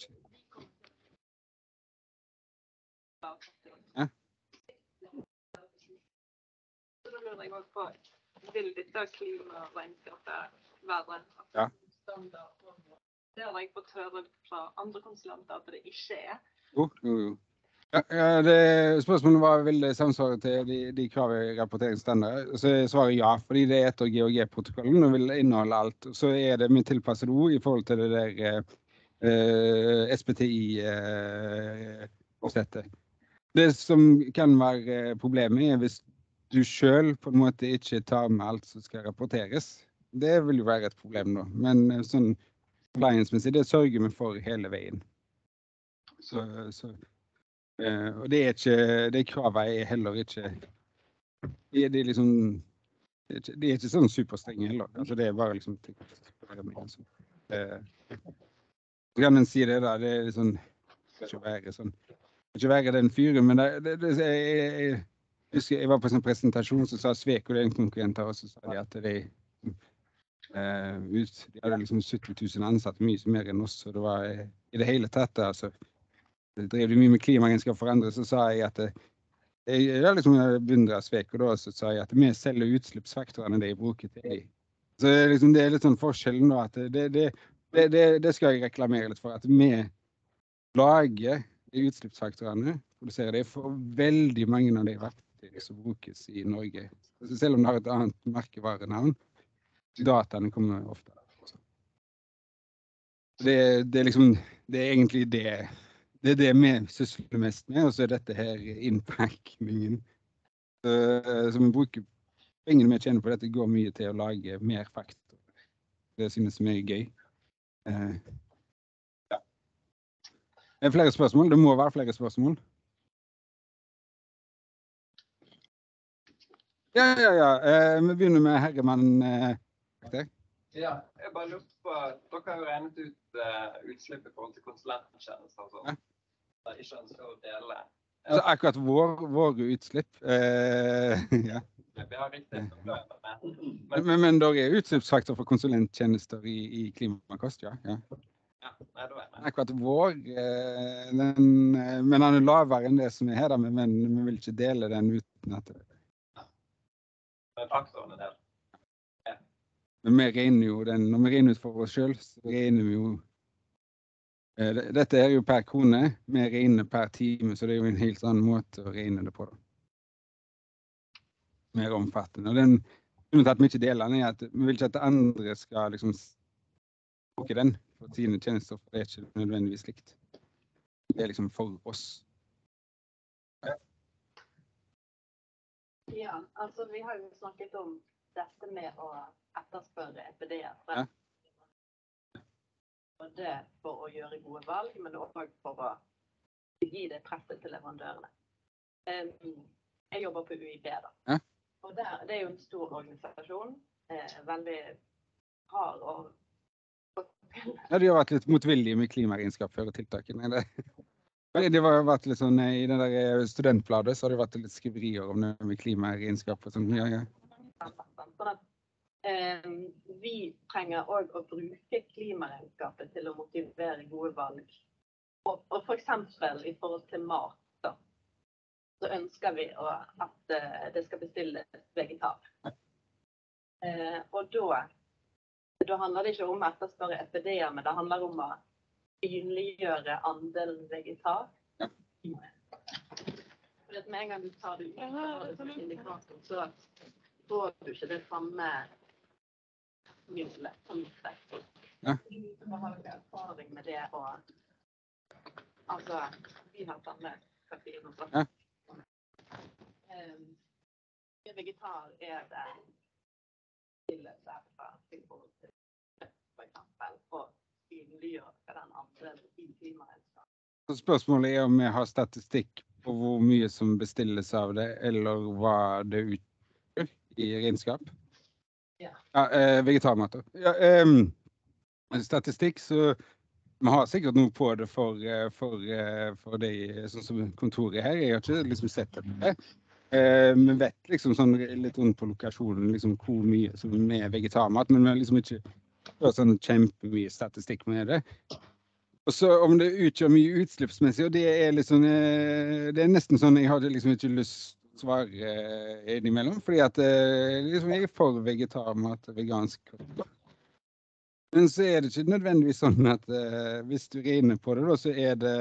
E: Så da lurer jeg også på, vil dette klimaregnskapet være standard? Det har jeg fått høre fra andre konsulenter at det ikke er.
D: Jo. Ja, spørsmålet var vil det samsvare til de krav i rapporteringsstandarder. Så jeg svarer ja, fordi det er etter GHG-protokollen og vil inneholde alt. Så er det med tilpasset ord i forhold til det der SPTI-settet. Det som kan være problemet er hvis du selv på en måte ikke tar med alt som skal rapporteres. Det vil jo være et problem da. Men sånn compliance-messig, det sørger vi for hele veien. Og det er ikke, det kravet er heller ikke, det er liksom, det er ikke sånn superstrenge heller. Altså det er bare liksom, så kan en si det da, det er sånn, ikke være den fyren, men jeg husker jeg var på en presentasjon så sa Sweco, det er en konkurrent her, og så sa de at de hadde liksom 70 000 ansatte, mye mer enn oss, og det var i det hele tatt, altså, det drev de mye med klimaregnskap for andre, så sa jeg at jeg liksom beundret Sweco da, så sa jeg at vi selger utslippsfaktorene de bruker til de. Så liksom, det er litt sånn forskjellen da, at det skal jeg reklamere litt for, at vi lager de utslippsfaktorene, produserer de for veldig mange av de verktøyene som brukes i Norge. Så selv om det har et annet merkevarenavn, dataene kommer ofte. Det er liksom, det er egentlig det vi sysler mest med, og så er dette her innpakningen. Så vi bruker pengene vi tjener på dette går mye til å lage mer faktor. Det synes vi er gøy. Ja. Det er flere spørsmål, det må være flere spørsmål. Ja. Vi begynner med herremann.
F: Ja, jeg bare lurer på, dere har jo regnet ut utslipp i forhold til konsulenttjenester og sånn. Da ikke ønsker å dele.
D: Så akkurat våre utslipp, ja.
F: Vi har riktig
D: men det er utslippsfaktor for konsulenttjenester i klimakost, ja.
F: Ja, nei, da jeg.
D: Akkurat vår, men han er lavere enn det som er her, men vi vil ikke dele den uten at det.
F: Men faktorene der.
D: Men vi regner jo den, når vi regner ut for oss selv, så regner vi jo, dette er jo per krone, vi regner per time, så det er jo en helt annen måte å regne det på da. Mer omfattende, og den, grunnen til at vi ikke deler den er at vi vil ikke at andre skal liksom bruke den for sine tjenester, for det er ikke nødvendigvis likt. Det er liksom for oss.
A: Ja, altså vi har jo snakket om dette med å etterspørre EPD-er.
D: Ja.
A: Og det for å gjøre gode valg, men også for å gi det presset til leverandørene. Jeg jobber på UiB da.
D: Ja.
A: Og det er jo en stor organisasjon, veldig hard og...
D: Ja, de har vært litt motvillige med klimaregnskap før tiltakene. Det har vært litt sånn, i den der studentbladet så har det vært litt skriverier om det med klimaregnskap og sånn. Ja.
A: Sånn at vi trenger også å bruke klimaregnskapet til å motivere gode valg. Og for eksempel i forhold til mat da, så ønsker vi at det skal bestilles vegetar. Og da handler det ikke om å etterspørre EPD-er, men det handler om å synliggjøre andelen vegetar. For med en gang du tar det ut, så får du ikke det samme middelet som sektor.
D: Ja.
A: Du må ha erfaring med det, og altså, vi har samme kaffe og sånt.
D: Ja.
A: Vegetar er det til forhold til for eksempel, og synliggjøre den andre i klimaregnskap.
D: Spørsmålet er om vi har statistikk og hvor mye som bestilles av det, eller hva det utgjør i regnskap.
A: Ja.
D: Vegetarmat. Ja, statistikk, så vi har sikkert noe på det for det, sånn som kontoret her. Jeg har ikke liksom sett det. Vi vet liksom sånn litt rundt på lokasjonen liksom hvor mye som er vegetarmat, men vi har liksom ikke sånn kjempemye statistikk med det. Og så om det utgjør mye utslippsmessig, og det er liksom, det er nesten sånn jeg hadde liksom ikke lyst til å svare innimellom, fordi at liksom jeg er for vegetarmat og vegansk kost. Men så er det ikke nødvendigvis sånn at hvis du regner på det da, så er det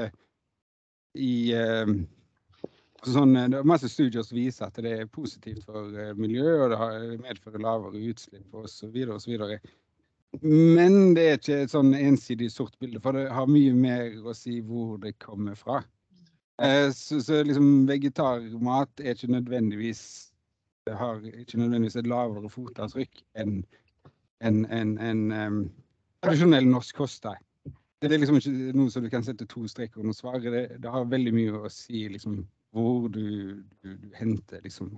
D: sånn, det er masse studier som viser at det er positivt for miljøet, og det medfører lavere utslipp og så videre og så videre. Men det er ikke et sånn ensidig sort bilde, for det har mye mer å si hvor det kommer fra. Så liksom vegetarmat er ikke nødvendigvis, det har ikke nødvendigvis et lavere fotavtrykk enn tradisjonell norsk kost. Det er liksom ikke noe som du kan sette 2 streker under svaret. Det har veldig mye å si liksom, hvor du henter liksom,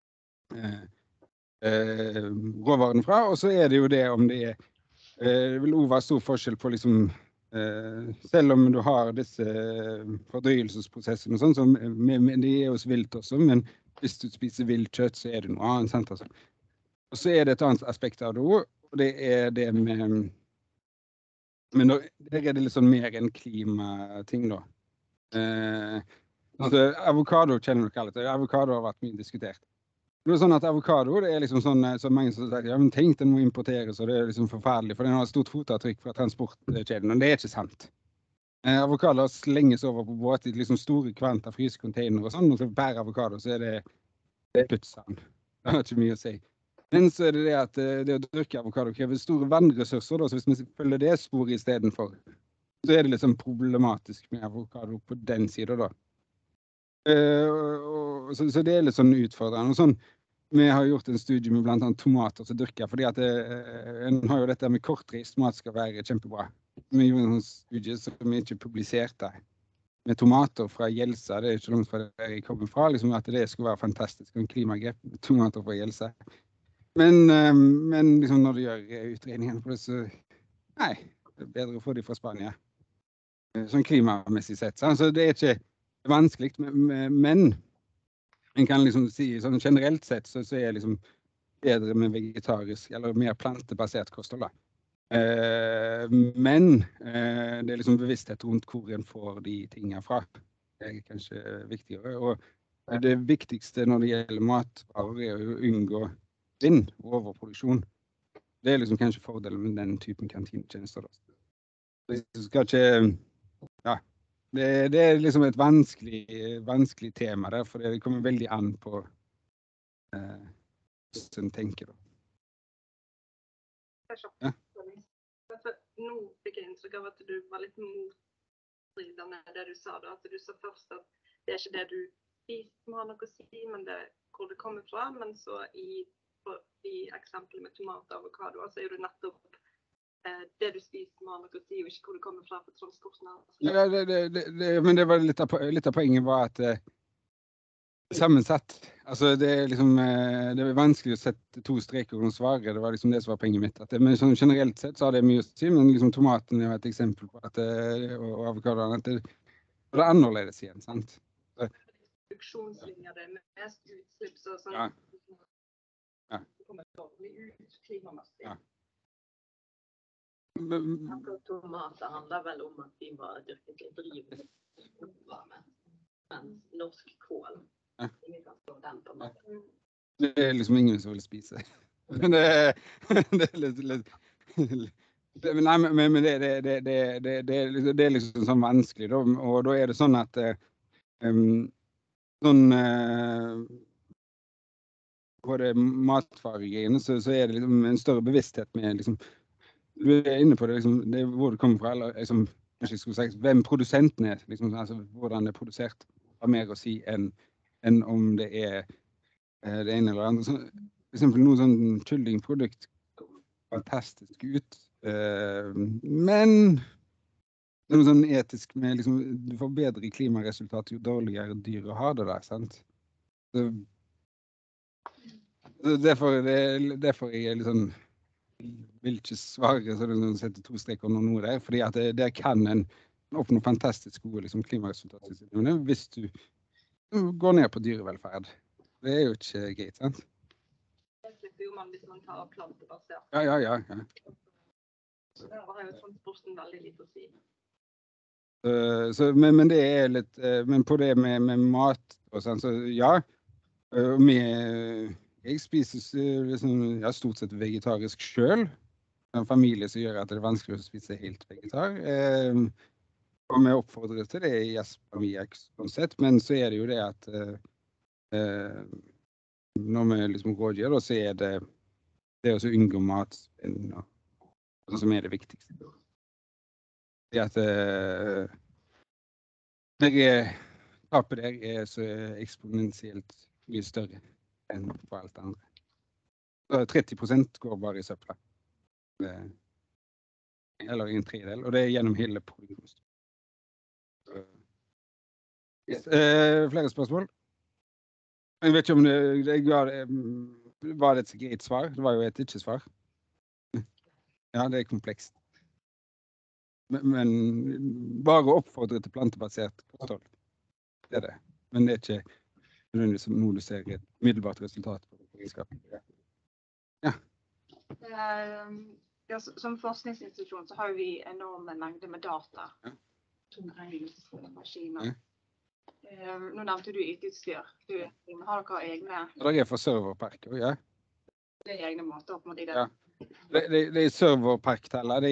D: råvarene fra, og så er det jo det om det er det vil også være stor forskjell på liksom, selv om du har disse fordøyelsesprosessene og sånn, så de er hos vilt også, men hvis du spiser vilt kjøtt, så er det noe annet, sant, altså. Og så er det et annet aspekt av det også, og det er det med, men der er det litt sånn mer en klimating da. Altså, avokado kjenner dere alle til, avokado har vært mye diskutert. Det er sånn at avokado, det er liksom sånn, så mange som sier, ja, men tenk, den må importeres, og det er liksom forferdelig, for den har et stort fotavtrykk fra transportkjeden, og det er ikke sant. Avokado slenges over på båt i liksom store kvanta frysecontainer og sånn, og så per avokado så er det puttstand. Det har ikke mye å si. Men så er det at det å dyrke avokado krever store vannressurser, da, så hvis vi følger det sporet i stedet for, så er det liksom problematisk med avokado på den siden da. Så det er litt sånn utfordrende. Og sånn, vi har gjort en studie med blant annet tomater som dyrker, fordi at en har jo dette med kortreist mat skal være kjempebra. Vi gjorde en studie som vi ikke publiserte med tomater fra Jelsa, det er ikke langt fra der jeg kommer fra, liksom at det skulle være fantastisk, en klimagrep med tomater fra Jelsa. Men liksom når du gjør utregningen på det, så nei, det er bedre å få de fra Spania. Sånn klimamessig sett. Så det er ikke vanskelig, men en kan liksom si, sånn generelt sett, så er liksom bedre med vegetarisk, eller mer plantebasert kosthold. Men det er liksom bevissthet rundt hvor en får de tingene fra. Det er kanskje viktigere, og det viktigste når det gjelder matvarer er å unngå vind og overproduksjon. Det er liksom kanskje fordelen med den typen kantinetjenester. Det skal ikke, ja, det er liksom et vanskelig tema der, for det kommer veldig an på hvordan en tenker da.
E: Ja. Nå fikk jeg inntrykk av at du var litt motstridende det du sa da, at du sa først at det er ikke det du spiser som har noe å si, men det er hvor det kommer fra, men så i eksempelet med tomat og avokado, så er det nettopp det du spiser med noe å si, og ikke hvor det kommer fra for transporten.
D: Ja, men det var litt av poenget var at sammensatt. Altså det er liksom, det er vanskelig å sette 2 streker under svaret, det var liksom det som var poenget mitt. Men sånn generelt sett så har det mye å si, men liksom tomaten er et eksempel på at, og avokadoen, at det er annerledes igjen, sant?
E: Produksjonslinjer, det er mest utslipp, så sånn,
D: ja.
E: Det kommer dårlig ut klimamessig.
D: Ja.
G: Tomater handler vel om at vi må dyrke til driv oppvarme, mens norsk kål, ingen kan stå den på maten.
D: Det er liksom ingen som vil spise. Men det er litt... Nei, men det er liksom sånn vanskelig, da. Og da er det sånn at på det matvaregreiene så er det liksom en større bevissthet med liksom, du er inne på det, liksom, det er hvor det kommer fra, eller liksom, kanskje jeg skulle si, hvem produsenten er, liksom, altså hvordan det er produsert, har mer å si enn om det er det ene eller andre. Så, for eksempel noe sånn kyllingprodukt fantastisk ut, men Det er noe sånn etisk med liksom, du får bedre klimaresultat jo dårligere dyr har det der, sant? Derfor jeg er litt sånn, vil ikke svare så det setter 2 streker under noe der, fordi at det kan en oppnå fantastisk gode liksom, klimaresultat hvis du går ned på dyrevelferd. Det er jo ikke greit, sant?
E: Det slipper jo man hvis man tar plantebasert.
D: Ja.
E: Så der har jo transporten veldig lite å si.
D: Men det er litt, men på det med mat og sånn, så ja, jeg spiser liksom, stort sett vegetarisk selv. En familie som gjør at det er vanskelig å spise helt vegetar. Og vi oppfordrer til det i Jasper sånn sett, men så er det jo det at når vi liksom rådgjør, så er det å unngå matsvinn som er det viktigste. Det at tapet der er så eksponentielt mye større enn på alt andre. Så 30% går bare i søpla. Eller i en 3/3, og det er gjennom hele produksjonen. Flere spørsmål? Jeg vet ikke om var det et greit svar? Det var jo et ikke-svar. Ja, det er komplekst. Men bare oppfordre til plantebasert kosthold. Det er det. Men det er ikke nødvendigvis noe du ser et middelbart resultat på egenskapen. Ja.
H: Som forskningsinstitusjon så har vi enorme mengder med data. Maskiner. Nå nevnte du IT-utstyr. Har dere egne?
D: Det er for serverparker, ja.
H: Det er egne måter på en måte i det.
D: Ja. Det er serverparkteller.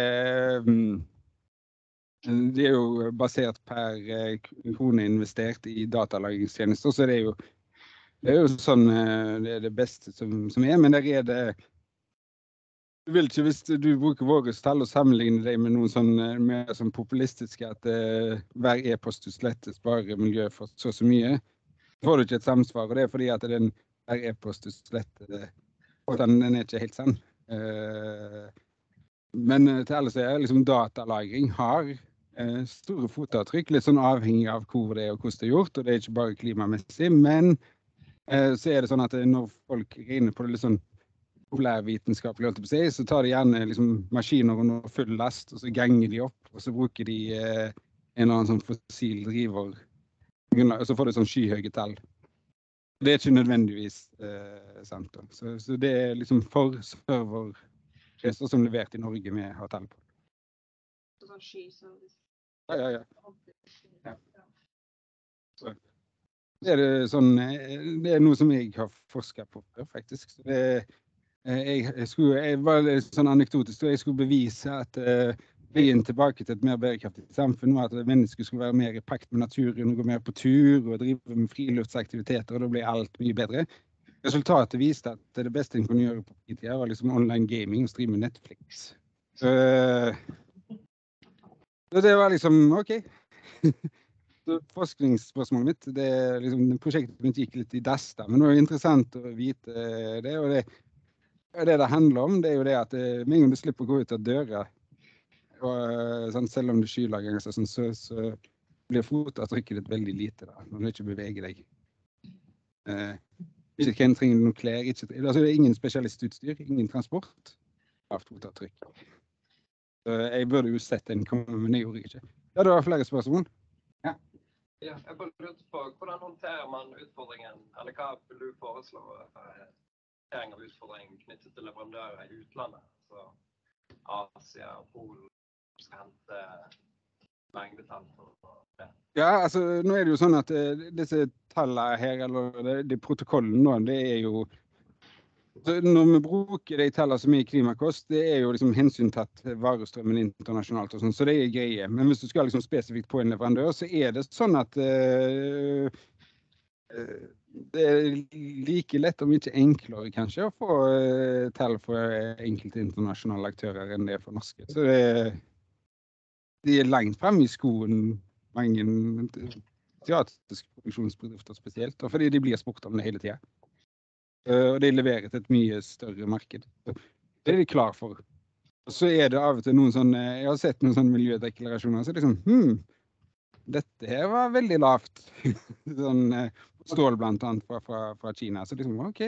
D: De er jo basert per krone investert i datalagringstjenester, så det er jo sånn det er det beste som er, men der er det du vil ikke, hvis du bruker våre tall og sammenligner deg med noen sånn mer sånn populistiske at hver e-post du sletter sparer miljø for så mye, får du ikke et samsvar, og det er fordi at hver e-post du sletter, den er ikke helt sann. Men til alle så er liksom datalagring har store fotavtrykk, litt sånn avhengig av hvor det er og hvordan det er gjort, og det er ikke bare klimamessig, men så er det sånn at når folk regner på det litt sånn populærvitenskapelig, så tar de gjerne liksom, maskiner under full last, og så ganger de opp, og så bruker de en eller annen sånn fossil driver, og så får de sånn skyhøye tall. Det er ikke nødvendigvis sant. Da. Så det er liksom for servertjenester som levert i Norge med å ha tall på.
H: Sånn skyservice.
D: Ja. Så. Det er noe som jeg har forsket på før, faktisk. Så jeg var litt sånn anekdotisk, og jeg skulle bevise at veien tilbake til et mer bærekraftig samfunn var at mennesker skulle være mer i pakt med naturen, og gå mer på tur og drive med friluftsaktiviteter, og da ble alt mye bedre. Resultatet viste at det beste en kunne gjøre på fritiden var liksom online gaming og streame Netflix. Så det var liksom, ok. Så forskningsspørsmålet mitt, prosjektet mitt gikk litt i dass da, men det var interessant å vite det, og det handler om, det er jo det at med en gang du slipper å gå ut av døra, og sånn, selv om du skylager, så blir fotavtrykket ditt veldig lite da, når du ikke beveger deg. Ikke trenger noen klær, det er ingen spesialistutstyr, ingen transport av fotavtrykk. Jeg burde jo sett den komme, men jeg gjorde ikke. Ja, det var flere spørsmål.
F: Ja, jeg bare lurte på, hvordan håndterer man utfordringen, eller hva vil du foreslå håndtering av utfordring knyttet til leverandører i utlandet, altså Asia og Polen, skal hente mengdetall for det?
D: Ja, altså, nå er det jo sånn at disse tallene her, eller de protokollen nå, det er jo når vi bruker de tallene som er i klimakost, det er jo liksom hensyntatt varestrømmen internasjonalt og sånn, så det er greie. Men hvis du skal liksom spesifikt på en leverandør, så er det sånn at det er like lett, om ikke enklere kanskje, å få tall for enkelte internasjonale aktører enn det for norske. Så de er langt frem i skoen, mange asiatiske produksjonsbedrifter spesielt, og fordi de blir spurt om det hele tiden. Og de leverer til et mye større marked. Det er de klar for. Og så er det av og til noen sånne, jeg har sett noen sånne miljødeklarasjoner, så liksom, dette her var veldig lavt. Sånn stål blant annet fra Kina. Så liksom, ok,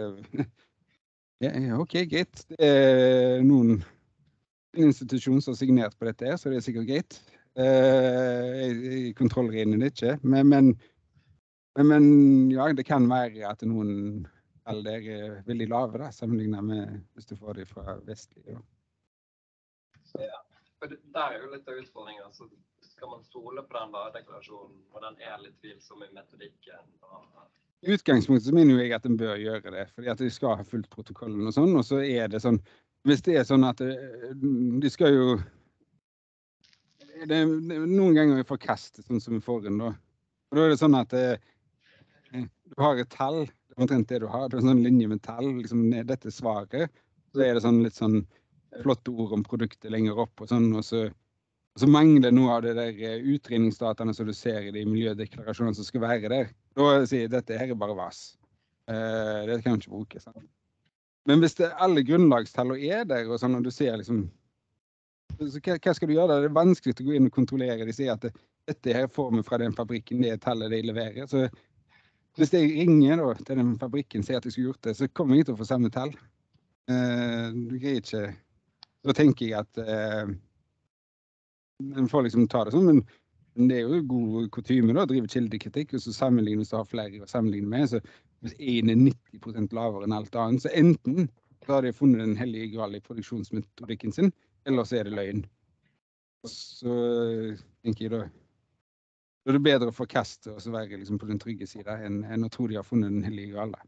D: ok, greit. Det er noen institusjon som har signert på dette her, så det er sikkert greit. Jeg kontrollregner det ikke. Men ja, det kan være at noen alder er veldig lave, da, sammenlignet med hvis du får det fra vestlige.
F: Ja, for der er jo litt av utfordringen. Altså, skal man stole på den varedeklarasjonen, og den er litt tvilsom i metodikken?
D: I utgangspunktet så mener jeg at den bør gjøre det, fordi at de skal ha fulgt protokollen og sånn, og så er det sånn, hvis det er sånn at de skal jo, det er noen ganger forkastet, sånn som i forrige da. Og da er det sånn at du har et tall, det er omtrent det du har, det er en sånn linje med tall, liksom dette svaret, så er det sånn litt sånn flotte ord om produktet lenger opp og sånn, og så mangler noe av det der utredningsdataene som du ser i de miljødeklarasjonene som skal være der. Da sier jeg, dette her er bare vas. Det kan du ikke bruke, sant? Men hvis alle grunnlagstallene er der, og sånn, og du ser liksom, så hva skal du gjøre da? Det er vanskelig å gå inn og kontrollere. De sier at dette her får vi fra den fabrikken, det er tallet de leverer. Så hvis jeg ringer da, til den fabrikken og sier at jeg skulle gjort det, så kommer jeg til å få samme tall. Du greier ikke. Så tenker jeg at en får liksom ta det sånn, men det er jo god kutyme da, å drive kildekritikk, og så sammenligner hvis du har flere å sammenligne med, så hvis en er 90% lavere enn alt annet, så enten så har de funnet den hellige gral i produksjonsmetodikken sin, eller så er det løgn. Så tenker jeg da er det bedre å forkaste og så være liksom på den trygge siden enn å tro de har funnet den hellige gral.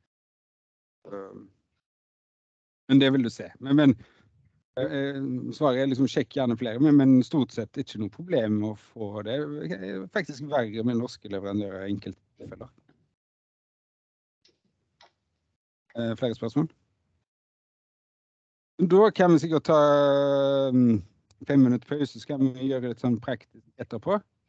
D: Men det vil du se. Men svaret er liksom sjekk gjerne flere, men stort sett ikke noe problem med å få det. Det er faktisk verre med norske leverandører i enkelte tilfeller. Flere spørsmål? Da kan vi sikkert ta 5 minutter pause, så skal vi gjøre litt sånn praktisk etterpå.